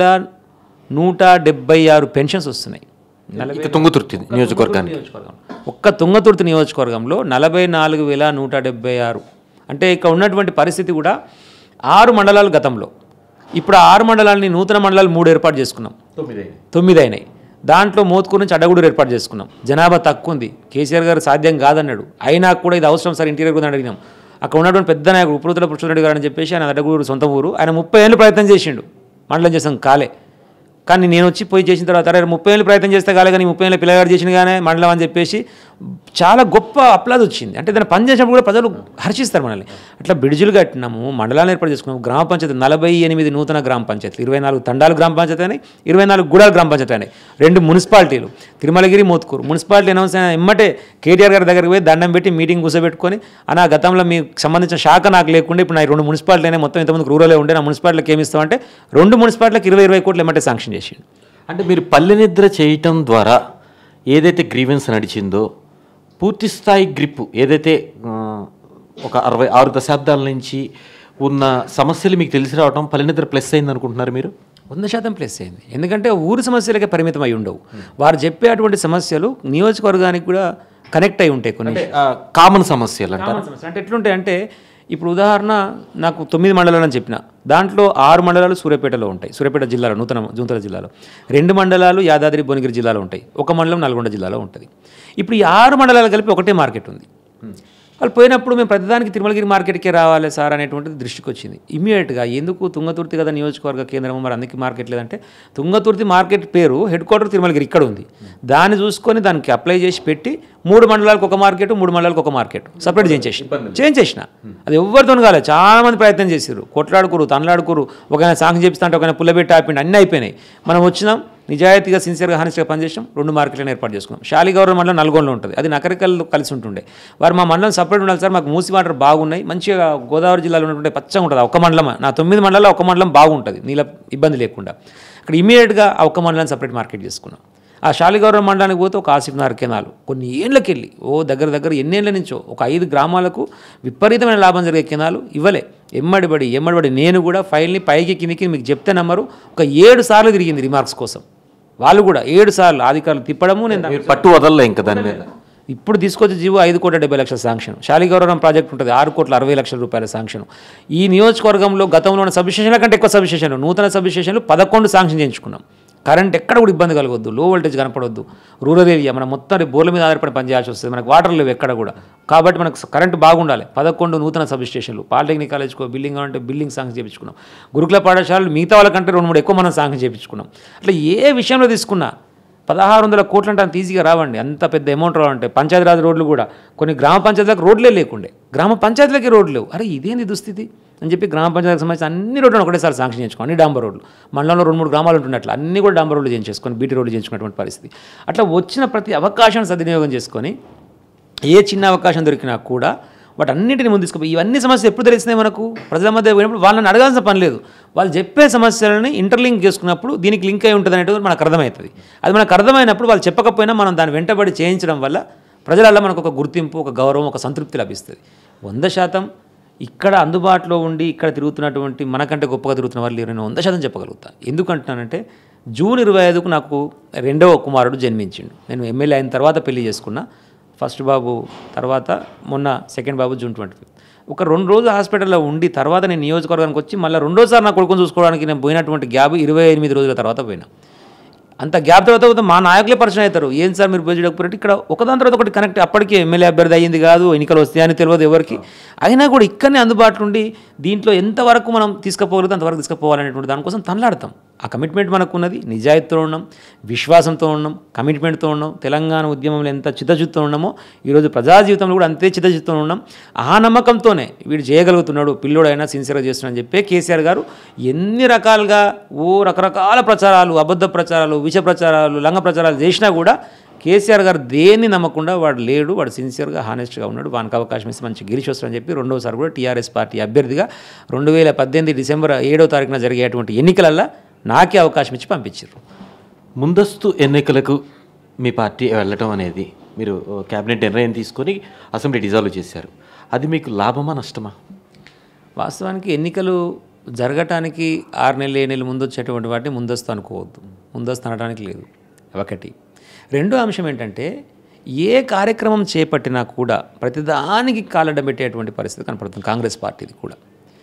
నూట డెబ్బై ఆరు పెన్షన్స్ వస్తున్నాయి. తుంగతుర్తి నియోజకవర్గానికి ఒక్క తుంగతుర్తి నియోజకవర్గంలో నలభై నాలుగు వేల నూట డెబ్బై ఆరు అంటే ఇక్కడ ఉన్నటువంటి పరిస్థితి కూడా ఆరు మండలాలు గతంలో. ఇప్పుడు ఆరు మండలాలని నూతన మండలాలు మూడు ఏర్పాటు చేసుకున్నాం, తొమ్మిది అయినాయి. దాంట్లో మోత్కూరు నుంచి అడ్డగూడూరు ఏర్పాటు చేసుకున్నాం. జనాభా తక్కువ ఉంది, కేసీఆర్ గారు సాధ్యం కాదన్నాడు. అయినా కూడా ఇది అవసరం సార్ ఇంటీరియర్ కూడా అడిగినాం. అక్కడ ఉన్నటువంటి పెద్ద నాయకుడు ఉపరుతుల పుష్పరెడ్డి గారు అని చెప్పేసి ఆయన అడ్డగూడూరు సొంత ఊరు, ఆయన ముప్పై ఏళ్ళు ప్రయత్నం చేసిండు, మండలం చేసాం కాలే. కానీ నేను వచ్చి పోయి చేసిన తర్వాత అరే ముప్పై ఏళ్ళు ప్రయత్నం చేస్తే కాలే కానీ ముప్పై ఏళ్ళు పిల్లగాడు చేసిన కానీ మండలం అని చెప్పేసి చాలా గొప్ప అప్లాజ్ వచ్చింది. అంటే దాన్ని పని చేసినప్పుడు కూడా ప్రజలు హర్షిస్తారు మనల్ని. అట్లా బ్రిడ్జులు కట్టినాము, మండలాన్ని ఏర్పాటు చేసుకున్నాము. గ్రామ పంచాయతీ నలభై ఎనిమిది నూతన గ్రామ పంచాయతీలు, ఇరవై నాలుగు తండాలు గ్రామ పంచాయతీ అయినాయి, ఇరవై నాలుగు గూడాలు గ్రామ పంచాయతీ అయినాయి. రెండు మున్సిపాలిటీలు తిరుమలగిరి, మోత్కూరు. మున్సిపాలిటీ అనౌన్స్ అయిన ఎమ్మటే కేటీఆర్ గారి దగ్గరికి పోయి దండం పెట్టి మీటింగ్ కూర్చోబెట్టుకొని అన్న గతంలో మీకు సంబంధించిన శాఖ నాకు లేకుండా ఇప్పుడు నా రెండు మున్సిపాలిటీ అయినా మొత్తం ఇంతమంది రూరలే ఉండే నా మున్సిపాలిటీలకు ఏమి ఇస్తామంటే రెండు మున్సిపాలిటీలకు ఇరవై ఇరవై కోట్లు ఎమ్మటే శాంక్షన్ చేసిండు. అంటే మీరు పల్లె నిద్ర చేయటం ద్వారా ఏదైతే గ్రీవెన్స్ నడిచిందో పూర్తి స్థాయి గ్రిప్ ఏదైతే ఆ, ఒక అరవై ఆరు దశాబ్దాల నుంచి ఉన్న సమస్యలు మీకు తెలిసి రావడం పల్లె నిద్ర ప్లస్ అయింది అనుకుంటున్నారు మీరు? వంద శాతం ప్లస్ అయింది. ఎందుకంటే ఊరు సమస్యలకే పరిమితం అయి ఉండవు. వారు చెప్పే అటువంటి సమస్యలు నియోజకవర్గానికి కూడా కనెక్ట్ అయి ఉంటాయి. కొన్ని కామన్ సమస్యలు అంటారు. సమస్యలు అంటే ఎట్లుంటాయి అంటే ఇప్పుడు ఉదాహరణ నాకు తొమ్మిది మండలాలు అని చెప్పిన దాంట్లో ఆరు మండలాలు సూర్యాపేటలో ఉంటాయి, సూర్యాపేట జిల్లాలో నూతన జూంతల జిల్లాలో. రెండు మండలాలు యాదాద్రి భువనగిరి జిల్లాలో ఉంటాయి, ఒక మండలం నల్గొండ జిల్లాలో ఉంటుంది. ఇప్పుడు ఈ ఆరు మండలాలు కలిపి ఒకటే మార్కెట్ ఉంది. వాళ్ళు పోయినప్పుడు మేము ప్రతిదానికి తిరుమలగిరి మార్కెట్కే రావాలి సార్ అనేటువంటిది దృష్టికి వచ్చింది. ఇమీడియట్గా ఎందుకు తుంగతుర్తి కదా నియోజకవర్గ కేంద్రం, మరి అందుకే మార్కెట్ లేదంటే తుంగతుర్తి మార్కెట్ పేరు హెడ్ క్వార్టర్ తిరుమలగిరి ఇక్కడ ఉంది, దాన్ని చూసుకొని దానికి అప్లై చేసి పెట్టి మూడు మండలాలకు ఒక మార్కెట్ మూడు మండలాలకు ఒక మార్కెట్ సపరేట్ చేయించేసి చేయించేసిన. అది ఎవరితో కాలేదు, చాలా మంది ప్రయత్నం చేశారు, కొట్లాడుకురు తనలాడుకురు, ఒక సాంగ్ చేపిస్తా అంటే ఒక పుల్లబెట్టి ఆపిండి అన్నీ అయిపోయినాయి. మనం వచ్చినాం నిజాయితీగా సిన్సియర్గా హానెస్ట్గా పనిచేసాం, రెండు మార్కెట్లను ఏర్పాటు చేసుకున్నాం. శాలిగౌరవ మండలం నల్గొండలో ఉంటుంది, అది నకరికల్లో కలిసి ఉంటుండే. వారు మా మండలం సపరేట్ ఉండాలి సార్, మాకు మూసి వాటర్ బాగున్నాయి, మంచిగా గోదావరి జిల్లాలో ఉన్నటువంటి పచ్చగా ఉంటుంది ఒక మండలం, నా తొమ్మిది మండలాల్లో ఒక మండలం బాగుంటుంది నీళ్ళ ఇబ్బంది లేకుండా. అక్కడ ఇమీడియట్గా ఆ ఒక్క మండలాన్ని సపరేట్ మార్కెట్ చేసుకున్నాం. ఆ శాలిగౌరవ మండలానికి పోతే ఒక ఆసిఫ్నగర్ కెనాలు కొన్ని ఏళ్ళకి వెళ్ళి ఓ దగ్గర దగ్గర ఎన్నేళ్ల నుంచో ఒక ఐదు గ్రామాలకు విపరీతమైన లాభం జరిగే కెనాలు ఇవ్వలే. ఎమ్మడిబడి ఎమ్మడిబడి నేను కూడా ఫైల్ని పైకి కిందికి మీకు చెప్తే నమ్మరు, ఒక ఏడు సార్లు తిరిగింది రిమార్క్స్ కోసం. వాళ్ళు కూడా ఏడు సార్లు అధికారులు తిప్పడము, నేను పట్టు వదలలే ఇంకా దాని మీద. ఇప్పుడు తీసుకొచ్చే జీవో ఐదు కోట్ల డెబ్బై లక్షల శాంక్షన్, శాలిగౌరవం ప్రాజెక్ట్ ఉంటుంది ఆరు కోట్ల అరవై లక్షల రూపాయల శాంక్షన్. ఈ నియోజకవర్గంలో గతంలో ఉన్న సబ్ స్టేషన్ల కంటే ఎక్కువ సబ్ స్టేషన్లు, నూతన సబ్ స్టేషన్లు పదకొండు శాంక్షన్ చేయించుకున్నాం. కరెంట్ ఎక్కడ కూడా ఇబ్బంది కలగొద్దు, లో వోల్టేజ్ కనపడొద్దు, రూరల్ ఏరియా మనం మొత్తం బోర్ల మీద ఆధారపడి పనిచేయాల్సి వస్తుంది, మనకు వాటర్ లేవు ఎక్కడ కూడా, కాబట్టి మనకు కరెంట్ బాగుండాలి. పదకొండు నూతన సబ్ స్టేషన్లు, పాలిటెక్నిక్ కాలేజ్కో బిల్డింగ్ అంటే బిల్డింగ్ శాంక్షన్ చేయించుకున్నాం. గురుకుల పాఠశాలలు మిగతా వాళ్ళకంటే రెండు మూడు ఎక్కువ మనం శాంక్షన్ చేయించుకున్నాం. అట్లా ఏ విషయంలో తీసుకున్నా పదహారు వందల కోట్లు అంటే అంత ఈజీగా రావండి, అంత పెద్ద అమౌంట్ రావంటే. పంచాయతీరాజ్ రోడ్లు కూడా కొన్ని గ్రామ పంచాయతీలకు రోడ్లే లేకుండే, గ్రామ పంచాయతీలకి రోడ్లు లేవు. అరే ఇదేంది దుస్థితి అని చెప్పి గ్రామ పంచాయతీకి సంబంధించిన అన్ని రోడ్లను ఒకటేసారి శాంక్షన్ చేయించుకోండి, అన్ని డాంబర్ రోడ్లు. మండలంలో రెండు మూడు గ్రామాలు ఉంటున్నట్లు అన్ని కూడా డాంబర్ రోడ్లు చేయించేసుకొని బీటీ రోడ్లు చేయించుకున్నటువంటి పరిస్థితి. అట్లా వచ్చిన ప్రతి అవకాశాన్ని సద్వినియోగం చేసుకొని ఏ చిన్న అవకాశం దొరికినా కూడా వాటి అన్నింటిని ముందు తీసుకుపోయి ఇవన్నీ సమస్యలు ఎప్పుడు తెలిసినాయి మనకు ప్రజల మధ్య పోయినప్పుడు వాళ్ళని అడగాల్సిన పని లేదు, వాళ్ళు చెప్పే సమస్యలని ఇంటర్లింక్ చేసుకున్నప్పుడు దీనికి లింక్ అయి ఉంటుంది అనేటువంటి మనకు అర్థమవుతుంది. అది మనకు అర్థమైనప్పుడు వాళ్ళు చెప్పకపోయినా మనం దాన్ని వెంటబడి చేయించడం వల్ల ప్రజలలో మనకు ఒక గుర్తింపు, ఒక గౌరవం, ఒక సంతృప్తి లభిస్తుంది. వంద శాతం ఇక్కడ అందుబాటులో ఉండి ఇక్కడ తిరుగుతున్నటువంటి మనకంటే గొప్పగా తిరుగుతున్న వాళ్ళు నేను వంద శాతం చెప్పగలుగుతాను. ఎందుకంటున్నానంటే జూన్ ఇరవై ఐదుకు నాకు రెండవ కుమారుడు జన్మించిండు. నేను ఎమ్మెల్యే అయిన తర్వాత పెళ్లి చేసుకున్నా. ఫస్ట్ బాబు తర్వాత మొన్న సెకండ్ బాబు జూన్ ట్వంటీ ఫిఫ్త్. ఒక రెండు రోజులు హాస్పిటల్లో ఉండి తర్వాత నేను నియోజకవర్గానికి వచ్చి మళ్ళీ రెండోసారి నా కొడుకుని చూసుకోవడానికి నేను పోయినటువంటి గ్యాప్ ఇరవై ఎనిమిది రోజుల తర్వాత పోయినా. అంత గ్యాప్ తర్వాత మా నాయకులే పరిచయం అవుతారు, ఏం సార్ మీరు పోయి చూడకపోతే ఇక్కడ ఒకదాని తర్వాత ఒకటి కనెక్ట్. అప్పటికే ఎమ్మెల్యే అభ్యర్థి అయ్యింది కాదు, ఎన్నికలు వస్తాయని తెలియదు ఎవరికి, అయినా కూడా ఇక్కడనే అందుబాటులో ఉండి దీంట్లో ఎంతవరకు మనం తీసుకుపోగలిగితే అంతవరకు తీసుకుపోవాలనేటువంటి దానికోసం తనలాడతాం. ఆ కమిట్మెంట్ మనకు ఉన్నది, నిజాయితీతో ఉన్నాం, విశ్వాసంతో ఉన్నాం, కమిట్మెంట్తో ఉన్నాం. తెలంగాణ ఉద్యమంలో ఎంత చిత్తశుద్ధితో ఉన్నామో ఈరోజు ప్రజా జీవితంలో కూడా అంతే చిత్తశుద్ధితో ఉన్నాం. ఆ నమ్మకంతోనే వీడు చేయగలుగుతున్నాడు, పిల్లోడైనా సిన్సియర్గా చేస్తున్నాడు అని చెప్పి కేసీఆర్ గారు ఎన్ని రకాలుగా ఓ రకరకాల ప్రచారాలు, అబద్ధ ప్రచారాలు, విష ప్రచారాలు, లంగ ప్రచారాలు చేసినా కూడా కేసీఆర్ గారు దేన్ని నమ్మకుండా వాడు లేడు, వాడు సిన్సియర్గా హానెస్ట్గా ఉన్నాడు, వానికి అవకాశం ఇస్తే మంచి గెలిచి వస్తాడని చెప్పి రెండోసారి కూడా టీఆర్ఎస్ పార్టీ అభ్యర్థిగా రెండు వేల పద్దెనిమిది డిసెంబర్ ఏడో తారీఖున జరిగేటువంటి ఎన్నికలల్లో నాకే అవకాశం ఇచ్చి పంపించారు. ముందస్తు ఎన్నికలకు మీ పార్టీ వెళ్ళటం అనేది మీరు క్యాబినెట్ నిర్ణయం తీసుకొని అసెంబ్లీ డిజాల్వ్ చేశారు, అది మీకు లాభమా నష్టమా? వాస్తవానికి ఎన్నికలు జరగటానికి ఆరు నెలలు ఏ నెలలు ముందు వచ్చేటువంటి వాటిని ముందస్తు అనుకోవద్దు, ముందస్తు అనడానికి లేదు ఒకటి. రెండో అంశం ఏంటంటే ఏ కార్యక్రమం చేపట్టినా కూడా ప్రతిదానికి కాలడ్డ పెట్టేటువంటి పరిస్థితి కనపడుతుంది కాంగ్రెస్ పార్టీది కూడా.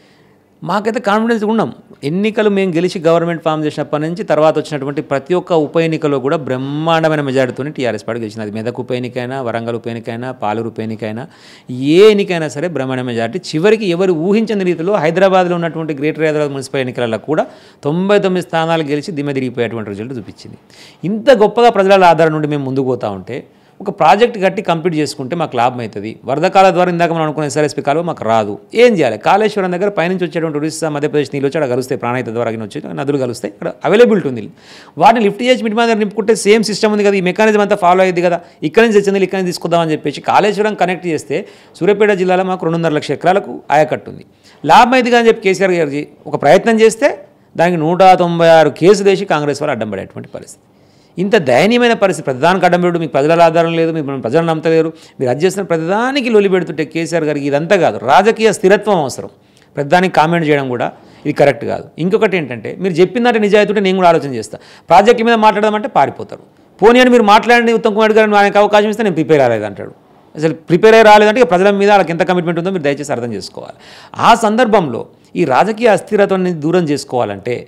మాకైతే కాన్ఫిడెన్స్ ఉన్నాం, ఎన్నికలు మేము గెలిచి గవర్నమెంట్ ఫామ్ చేసినప్పటి నుంచి తర్వాత వచ్చినటువంటి ప్రతి ఒక్క ఉప ఎన్నికలో కూడా బ్రహ్మాండమైన మెజారిటీతో టీఆర్ఎస్ పార్టీ గెలిచింది. అది మెదక్ ఉప ఎన్నికైనా, వరంగల్ ఉప ఎన్నికైనా, పాలూరు ఉప ఎన్నికైనా, ఏ ఎన్నికైనా సరే బ్రహ్మాండ మెజారిటీ. చివరికి ఎవరు ఊహించని రీతిలో హైదరాబాద్లో ఉన్నటువంటి గ్రేటర్ హైదరాబాద్ మున్సిపల్ ఎన్నికలలో కూడా తొంభై తొమ్మిది స్థానాలు గెలిచి దిమ్మ తిరిగిపోయేటువంటి రిజల్ట్ చూపించింది. ఇంత గొప్పగా ప్రజల ఆధారం నుండి మేము ముందుకు పోతా ఉంటే ఒక ప్రాజెక్ట్ కట్టి కంప్లీట్ చేసుకుంటే మాకు లాభం అవుతుంది. వరదకాల ద్వారా ఇందాక మనం అనుకున్న ఎస్ఆర్ఎస్పీ కాలువ మాకు రాదు, ఏం చేయాలి? కాళేశ్వరం దగ్గర పైనుంచి వచ్చేటువంటి ఒడిశా, మధ్యప్రదేశ్ నీళ్ళు వచ్చి అక్కడ కలుస్తాయి, ప్రాణహిత ద్వారా వచ్చి నదులు కలుస్తాయి, ఇక్కడ అవైలబిలిటీ ఉంది. వాటిని లిఫ్ట్ చేసి మిడ్ దగ్గర నింపుకుంటే సేమ్ సిస్టమ్ ఉంది కదా, ఈ మెకానిజం అంతా ఫాలో అయ్యింది కదా, ఇక్కడి నుంచి వచ్చింది ఇక్కడి నుంచి తీసుకుందామని చెప్పేసి కాళేశ్వరం కనెక్ట్ చేస్తే సూర్యాపేట జిల్లాలో మాకు రెండున్నర లక్షల ఎకరాలకు ఆయకట్టు ఉంది, లాభం అయింది అని చెప్పి కేసీఆర్ గారు ఒక ప్రయత్నం చేస్తే దానికి నూట తొంభై ఆరు కేసులు వేసి కాంగ్రెస్ వాళ్ళు అడ్డం పడేటువంటి పరిస్థితి. ఇంత దయనీయమైన పరిస్థితి, ప్రతిదానికి అడ్డం పెడు, మీకు ప్రజల ఆధారం లేదు, మీరు ప్రజలను నమ్మతలేరు, మీరు అది చేస్తున్న ప్రతిదానికి లొలి పెడుతుంటే కేసీఆర్ గారికి ఇదంతా కాదు, రాజకీయ స్థిరత్వం అవసరం. ప్రతిదానికి కామెంట్ చేయడం కూడా ఇది కరెక్ట్ కాదు. ఇంకొకటి ఏంటంటే మీరు చెప్పిందంటే నిజాయితీ ఉంటే నేను కూడా ఆలోచన చేస్తాను. ప్రాజెక్టు మీద మాట్లాడదామంటే పారిపోతారు. పోనీ అని మీరు మాట్లాడండి ఉత్తమ్ కుమార్ గారు ఆయనకు అవకాశం ఇస్తే నేను ప్రిపేర్ అవ్వలేదు అంటాడు. అసలు ప్రిపేర్ అయ్యి రాలేదంటే ఇక ప్రజల మీద వాళ్ళకి ఎంత కమిట్మెంట్ ఉందో మీరు దయచేసి అర్థం చేసుకోవాలి. ఆ సందర్భంలో ఈ రాజకీయ అస్థిరతని దూరం చేసుకోవాలంటే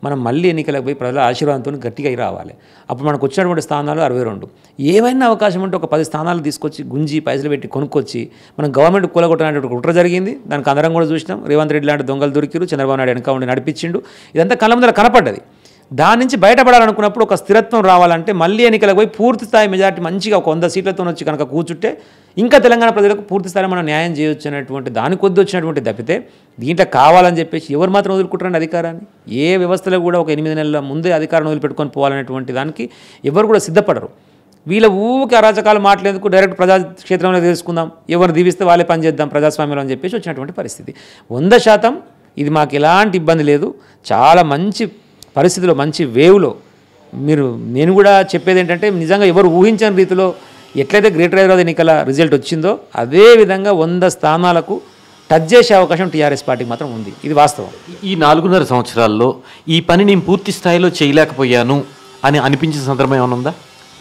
మనం మళ్ళీ ఎన్నికలకు పోయి ప్రజల ఆశీర్వాదంతో గట్టిగా రావాలి. అప్పుడు మనకు వచ్చినటువంటి స్థానాలు అరవై రెండు. ఏమైనా అవకాశం ఉంటే ఒక పది స్థానాలు తీసుకొచ్చి గుంజి పైసలు పెట్టి కొనుక్కొచ్చి మనం గవర్నమెంట్ కూలగొట్టడానికి కుట్ర జరిగింది. దానికి అందరం కూడా చూసినాం. రేవంత్ రెడ్డి లాంటి దొంగలు దొరికిరు, చంద్రబాబు నాయుడు వెనక ఉండి నడిపించిండు. ఇదంతా కళ్ళ ముందర కనపడ్డది. దాని నుంచి బయటపడాలనుకున్నప్పుడు ఒక స్థిరత్వం రావాలంటే మళ్ళీ ఎన్నికలకు పోయి పూర్తి స్థాయి మెజార్టీ మంచిగా ఒక వంద సీట్లతో వచ్చి కనుక కూర్చుంటే ఇంకా తెలంగాణ ప్రజలకు పూర్తి స్థాయి మనం న్యాయం చేయొచ్చు అనేటువంటి దాని కొద్ది వచ్చినటువంటి తప్పితే దీంట్లో కావాలని చెప్పేసి ఎవరు మాత్రం వదులుకుంటారండి అధికారాన్ని. ఏ వ్యవస్థలో కూడా ఒక ఎనిమిది నెలల ముందే అధికారం వదిలిపెట్టుకొని పోవాలనేటువంటి దానికి ఎవరు కూడా సిద్ధపడరు. వీళ్ళ ఊరికి అరాచకాలు మాట్లాడేందుకు డైరెక్ట్ ప్రజాక్షేత్రంలో తెలుసుకుందాం, ఎవరు దీవిస్తే వాళ్ళే పనిచేద్దాం ప్రజాస్వామ్యంలో అని చెప్పేసి వచ్చినటువంటి పరిస్థితి. వంద శాతం ఇది మాకు ఎలాంటి ఇబ్బంది లేదు. చాలా మంచి పరిస్థితిలో మంచి వేవ్లో మీరు నేను కూడా చెప్పేది ఏంటంటే నిజంగా ఎవరు ఊహించని రీతిలో ఎట్లయితే గ్రేటర్ హైదరాబాద్ ఎన్నికల రిజల్ట్ వచ్చిందో అదే విధంగా వంద స్థానాలకు టచ్ చేసే అవకాశం టీఆర్ఎస్ పార్టీకి మాత్రం ఉంది. ఇది వాస్తవం. ఈ నాలుగున్నర సంవత్సరాల్లో ఈ పని నేను పూర్తి స్థాయిలో చేయలేకపోయాను అని అనిపించిన సందర్భం ఏమైనా ఉందా?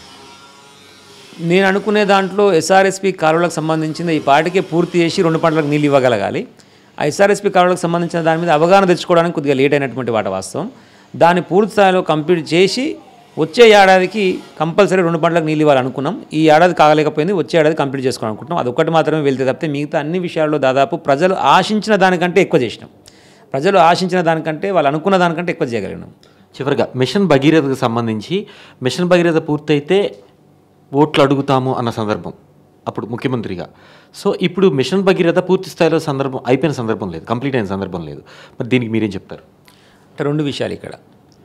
నేను అనుకునే దాంట్లో ఎస్ఆర్ఎస్పి కాలువలకు సంబంధించిన ఈ పార్టీకే పూర్తి చేసి రెండు పంటలకు నీళ్ళు ఇవ్వగలగాలి. ఆ ఎస్ఆర్ఎస్పి కాలువలకు సంబంధించిన దాని మీద అవగాహన తెచ్చుకోవడానికి కొద్దిగా లేట్ అయినటువంటి వాటి వాస్తవం. దాన్ని పూర్తి స్థాయిలో కంప్లీట్ చేసి వచ్చే ఏడాదికి కంపల్సరీ రెండు పంటలకు నీళ్ళు ఇవ్వాలనుకున్నాం. ఈ ఏడాది కాగలేకపోయింది, వచ్చే ఏడాది కంప్లీట్ చేసుకోవాలనుకుంటున్నాం. అదొక్కటి మాత్రమే వెళ్తే తప్పితే మిగతా అన్ని విషయాల్లో దాదాపు ప్రజలు ఆశించిన దానికంటే ఎక్కువ చేసినాం. ప్రజలు ఆశించిన దానికంటే వాళ్ళు అనుకున్న దానికంటే ఎక్కువ చేయగలిగినాం. చివరిగా మిషన్ భగీరథకు సంబంధించి మిషన్ భగీరథ పూర్తయితే ఓట్లు అడుగుతాము అన్న సందర్భం అప్పుడు ముఖ్యమంత్రిగా. సో ఇప్పుడు మిషన్ భగీరథ పూర్తి స్థాయిలో సందర్భం అయిపోయిన సందర్భం లేదు, కంప్లీట్ అయిన సందర్భం లేదు. మరి దీనికి మీరేం చెప్తారు? అంటే రెండు విషయాలు ఇక్కడ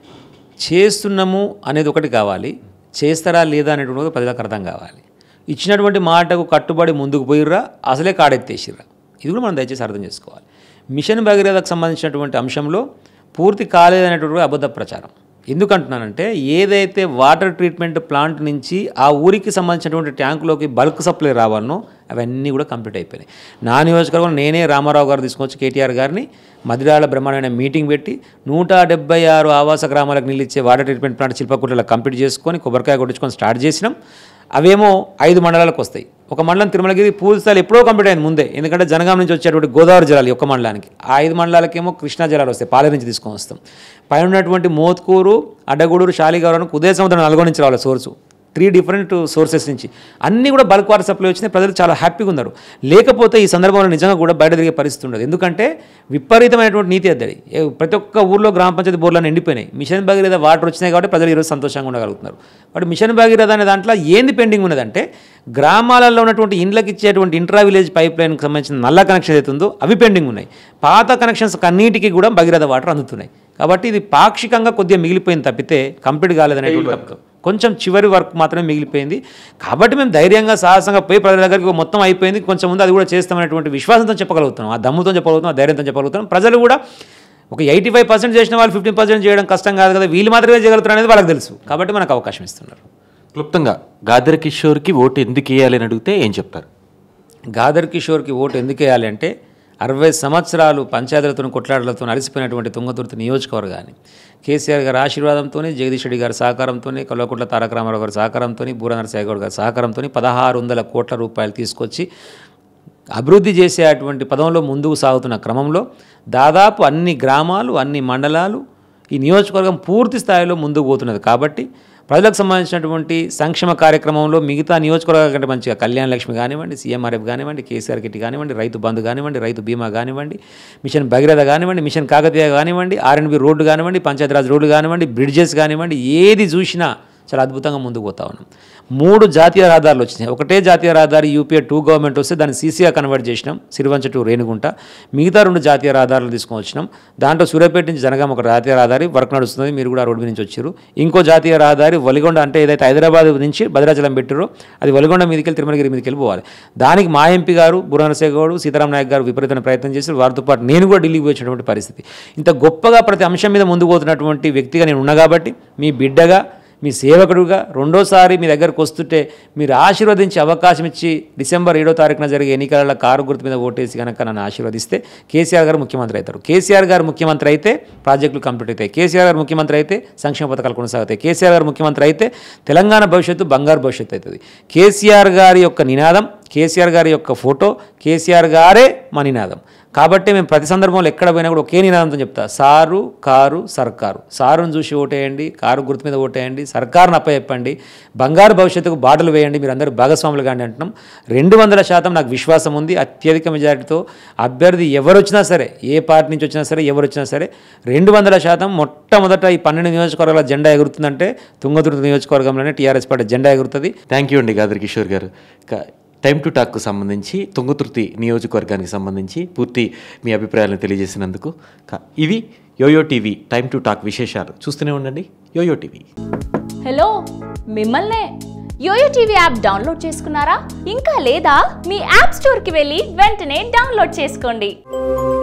చేస్తున్నాము అనేది ఒకటి కావాలి, చేస్తారా లేదా అనేటువంటి ప్రజలకు అర్థం కావాలి. ఇచ్చినటువంటి మాటకు కట్టుబడి ముందుకు పోయిర్రా, అసలే కాడెత్తేసిర్రా, ఇది కూడా మనం దయచేసి అర్థం చేసుకోవాలి. మిషన్ భగీరథకు సంబంధించినటువంటి అంశంలో పూర్తి కాలేదనేటువంటి అబద్ధ ప్రచారం. ఎందుకంటున్నానంటే ఏదైతే వాటర్ ట్రీట్మెంట్ ప్లాంట్ నుంచి ఆ ఊరికి సంబంధించినటువంటి ట్యాంకులోకి బల్క్ సప్లై రావాలనో అవన్నీ కూడా కంప్లీట్ అయిపోయినాయి. నా నియోజకవర్గంలో నేనే రామారావు గారు తీసుకొచ్చి కేటీఆర్ గారిని మదిరాల బ్రహ్మాండమైన మీటింగ్ పెట్టి నూట డెబ్బై ఆరు ఆవాస గ్రామాలకు నీళ్ళు ఇచ్చే వాటర్ ట్రీట్మెంట్ ప్లాంట్ చిల్పకుట్లలో కంప్లీట్ చేసుకొని కొబ్బరికాయ కొట్టించుకొని స్టార్ట్ చేసినాం. అవేమో ఐదు మండలాలకు వస్తాయి. ఒక మండలం తిరుమలగిరి పూర్తి స్థాయిలో ఎప్పుడో కంప్లీట్ అయింది ముందే, ఎందుకంటే జనగాం నుంచి వచ్చేటువంటి గోదావరి జలాలు ఒక్క మండలానికి, ఆ ఐదు మండలాలకేమో కృష్ణా జలాలు వస్తాయి, పాలే నుంచి తీసుకొని వస్తాం. పైన ఉన్నటువంటి మోత్కూరు, అడ్డగూడూరు, శాలిగౌరవకు ఉదయ సముద్రం నల్గొండ నుంచి రావాలి సోర్సు, త్రీ డిఫరెంట్ సోర్సెస్ నుంచి అన్నీ కూడా బల్క్ వాటర్ సప్లై వచ్చినాయి. ప్రజలు చాలా హ్యాపీగా ఉన్నారు. లేకపోతే ఈ సందర్భంలో నిజంగా కూడా బయట తిరిగే పరిస్థితి ఉండదు. ఎందుకంటే విపరీతమైనటువంటి నీతి అద్దడి, ప్రతి ఒక్క ఊర్లో గ్రామ పంచాయతీ బోర్లను ఎండిపోయినాయి. మిషన్ భగీరథ వాటర్ వచ్చినాయి కాబట్టి ప్రజలు ఈరోజు సంతోషంగా ఉండగలుగుతున్నారు. బట్ మిషన్ భగీరథ అనే దాంట్లో ఏంది పెండింగ్ ఉన్నదంటే గ్రామాలలో ఉన్నటువంటి ఇండ్లకి ఇచ్చేటువంటి ఇంట్రా విలేజ్ పైప్ లైన్కి సంబంధించిన నల్ల కనెక్షన్ ఏతుందో అవి పెండింగ్ ఉన్నాయి. పాత కనెక్షన్స్ అన్నిటికీ కూడా భగీరథ వాటర్ అందుతున్నాయి. కాబట్టి ఇది పాక్షికంగా కొద్దిగా మిగిలిపోయింది తప్పితే కంప్లీట్ కాలేదనేటువంటి కొంచెం చివరి వర్క్ మాత్రమే మిగిలిపోయింది. కాబట్టి మేము ధైర్యంగా సాహసంగా పోయి ప్రజల దగ్గరికి మొత్తం అయిపోయింది, కొంచెం ముందు అది కూడా చేస్తామనేటువంటి విశ్వాసంతో చెప్పగలుగుతున్నాం, ఆ దమ్ముతో చెప్పగలుగుతాం, ఆ ధైర్యంతో చెప్పగలుగుతాం. ప్రజలు కూడా ఒక ఎయిటీ ఫైవ్ పర్సెంట్ చేసిన వాళ్ళు ఫిఫ్టీన్ పర్సెంట్ చేయడం కష్టం కాదు కదా, వీళ్ళు మాత్రమే చేయగలుగుతారు అనేది వాళ్ళకి తెలుసు. కాబట్టి మనకు అవకాశం ఇస్తున్నారు. క్లుప్తంగా గాదర్ కిషోర్కి ఓటు ఎందుకు వేయాలి అని అడిగితే ఏం చెప్తారు? గాదర్ కిషోర్కి ఓటు ఎందుకు వేయాలి అంటే అరవై సంవత్సరాలు పంచాయతీలతో కొట్లాటలతో అలసిపోయినటువంటి తుంగతుర్తి నియోజకవర్గాన్ని కేసీఆర్ గారి ఆశీర్వాదంతో, జగదీష్ రెడ్డి గారి సహకారంతో, కల్వకుంట్ల తారక రామారావు గారి సహకారంతో, బూర నరసింహగౌడ్ గారి సహకారంతో పదహారు వందల కోట్ల రూపాయలు తీసుకొచ్చి అభివృద్ధి చేసేటువంటి పదంలో ముందుకు సాగుతున్న క్రమంలో దాదాపు అన్ని గ్రామాలు, అన్ని మండలాలు, ఈ నియోజకవర్గం పూర్తి స్థాయిలో ముందుకు పోతున్నది. కాబట్టి ప్రజలకు సంబంధించినటువంటి సంక్షేమ కార్యక్రమంలో మిగతా నియోజకవర్గాల కంటే మంచిగా కళ్యాణ లక్ష్మి కానివ్వండి, సీఎంఆర్ఎఫ్ కానివ్వండి, కేసీఆర్ కిట్ కానివ్వండి, రైతు బంధు కానివ్వండి, రైతు బీమా కానివ్వండి, మిషన్ భగీరథ కానివ్వండి, మిషన్ కాకతీయ కానివ్వండి, ఆర్ఎండ్బి రోడ్డు కానివ్వండి, పంచాయతీరాజ్ రోడ్డు కానివ్వండి, బ్రిడ్జెస్ కానివ్వండి, ఏది చూసినా చాలా అద్భుతంగా ముందుకు పోతా ఉన్నాం. మూడు జాతీయ రహదారులు వచ్చినాయి. ఒకటే జాతీయ రహదారి యూపీఏ టూ గవర్నమెంట్ వస్తే దాన్ని సీసీగా కన్వర్ట్ చేసినాం, సిరివంచ టు రేణిగుంట. మిగతా రెండు జాతీయ రహదారులు తీసుకొని వచ్చినాం. దాంట్లో సూర్యాపేట నుంచి జనగాం ఒక జాతీయ రహదారి వర్క్ నడుస్తుంది, మీరు కూడా రోడ్డు నుంచి వచ్చారు. ఇంకో జాతీయ రహదారి వలిగొండ, అంటే ఏదైతే హైదరాబాద్ నుంచి భద్రాచలం పెట్టారో అది వలిగొండ మీదకి వెళ్ళి తిరుమలగిరి మీదకి వెళ్ళి పోవాలి. దానికి మా ఎంపీ గారు బూర నరసింహగౌడ్, సీతారాం నాయక్ గారు విపరీతమైన ప్రయత్నం చేశారు. వారితో పాటు నేను కూడా ఢిల్లీకి వచ్చినటువంటి పరిస్థితి. ఇంత గొప్పగా ప్రతి అంశం మీద ముందుకు పోతున్నటువంటి వ్యక్తిగా నేను ఉన్నా కాబట్టి మీ బిడ్డగా, మీ సేవకుడుగా రెండోసారి మీ దగ్గరకు వస్తుంటే మీరు ఆశీర్వదించి అవకాశం ఇచ్చి డిసెంబర్ ఏడో తారీఖున జరిగే ఎన్నికల కారు గుర్తు మీద ఓటేసి కనుక నన్ను ఆశీర్వదిస్తే కేసీఆర్ గారు ముఖ్యమంత్రి అవుతారు. కేసీఆర్ గారు ముఖ్యమంత్రి అయితే ప్రాజెక్టులు కంప్లీట్ అవుతాయి. కేసీఆర్ గారు ముఖ్యమంత్రి అయితే సంక్షేమ పథకాలు కొనసాగుతాయి. కేసీఆర్ గారు ముఖ్యమంత్రి అయితే తెలంగాణ భవిష్యత్తు బంగారు భవిష్యత్తు అవుతుంది. కేసీఆర్ గారి యొక్క నినాదం, కేసీఆర్ గారి యొక్క ఫోటో, కేసీఆర్ గారే మా నినాదం. కాబట్టి మేము ప్రతి సందర్భంలో ఎక్కడ పోయినా కూడా ఒకే నినాదంతో చెప్తా, సారు కారు సర్కారు. సారును చూసి ఓటేయండి, కారు గుర్తు మీద ఓటేయండి, సర్కారును అప్పచెప్పండి, బంగారు భవిష్యత్తుకు బాటలు వేయండి, మీరు అందరూ భాగస్వాములు కానీ అంటున్నాం. రెండు వందల శాతం నాకు విశ్వాసం ఉంది. అత్యధిక మెజారిటీతో అభ్యర్థి ఎవరు వచ్చినా సరే, ఏ పార్టీ నుంచి వచ్చినా సరే, ఎవరు వచ్చినా సరే రెండు వందల శాతం మొట్టమొదట ఈ పన్నెండు నియోజకవర్గాల జెండా ఎగురుతుందంటే తుంగతుర్తి నియోజకవర్గంలోనే టీఆర్ఎస్ పార్టీ జెండా ఎగురుతుంది. థ్యాంక్ యూ అండి గాదర్ కిషోర్ గారు. టైమ్ టు టాక్కు సంబంధించి తుంగతుర్తి నియోజకవర్గానికి సంబంధించి పూర్తి మీ అభిప్రాయాలను తెలియజేసినందుకు. ఇవి YoYo TV time to talk విశేషాలు. చూస్తూనే ఉండండి యోయో టీవీ. హలో, మిమ్మల్నే. యోయో టీవీ యాప్ డౌన్లోడ్ చేసుకున్నారా? ఇంకా లేదా? మీ యాప్ స్టోర్కి వెళ్ళి వెంటనే డౌన్లోడ్ చేసుకోండి.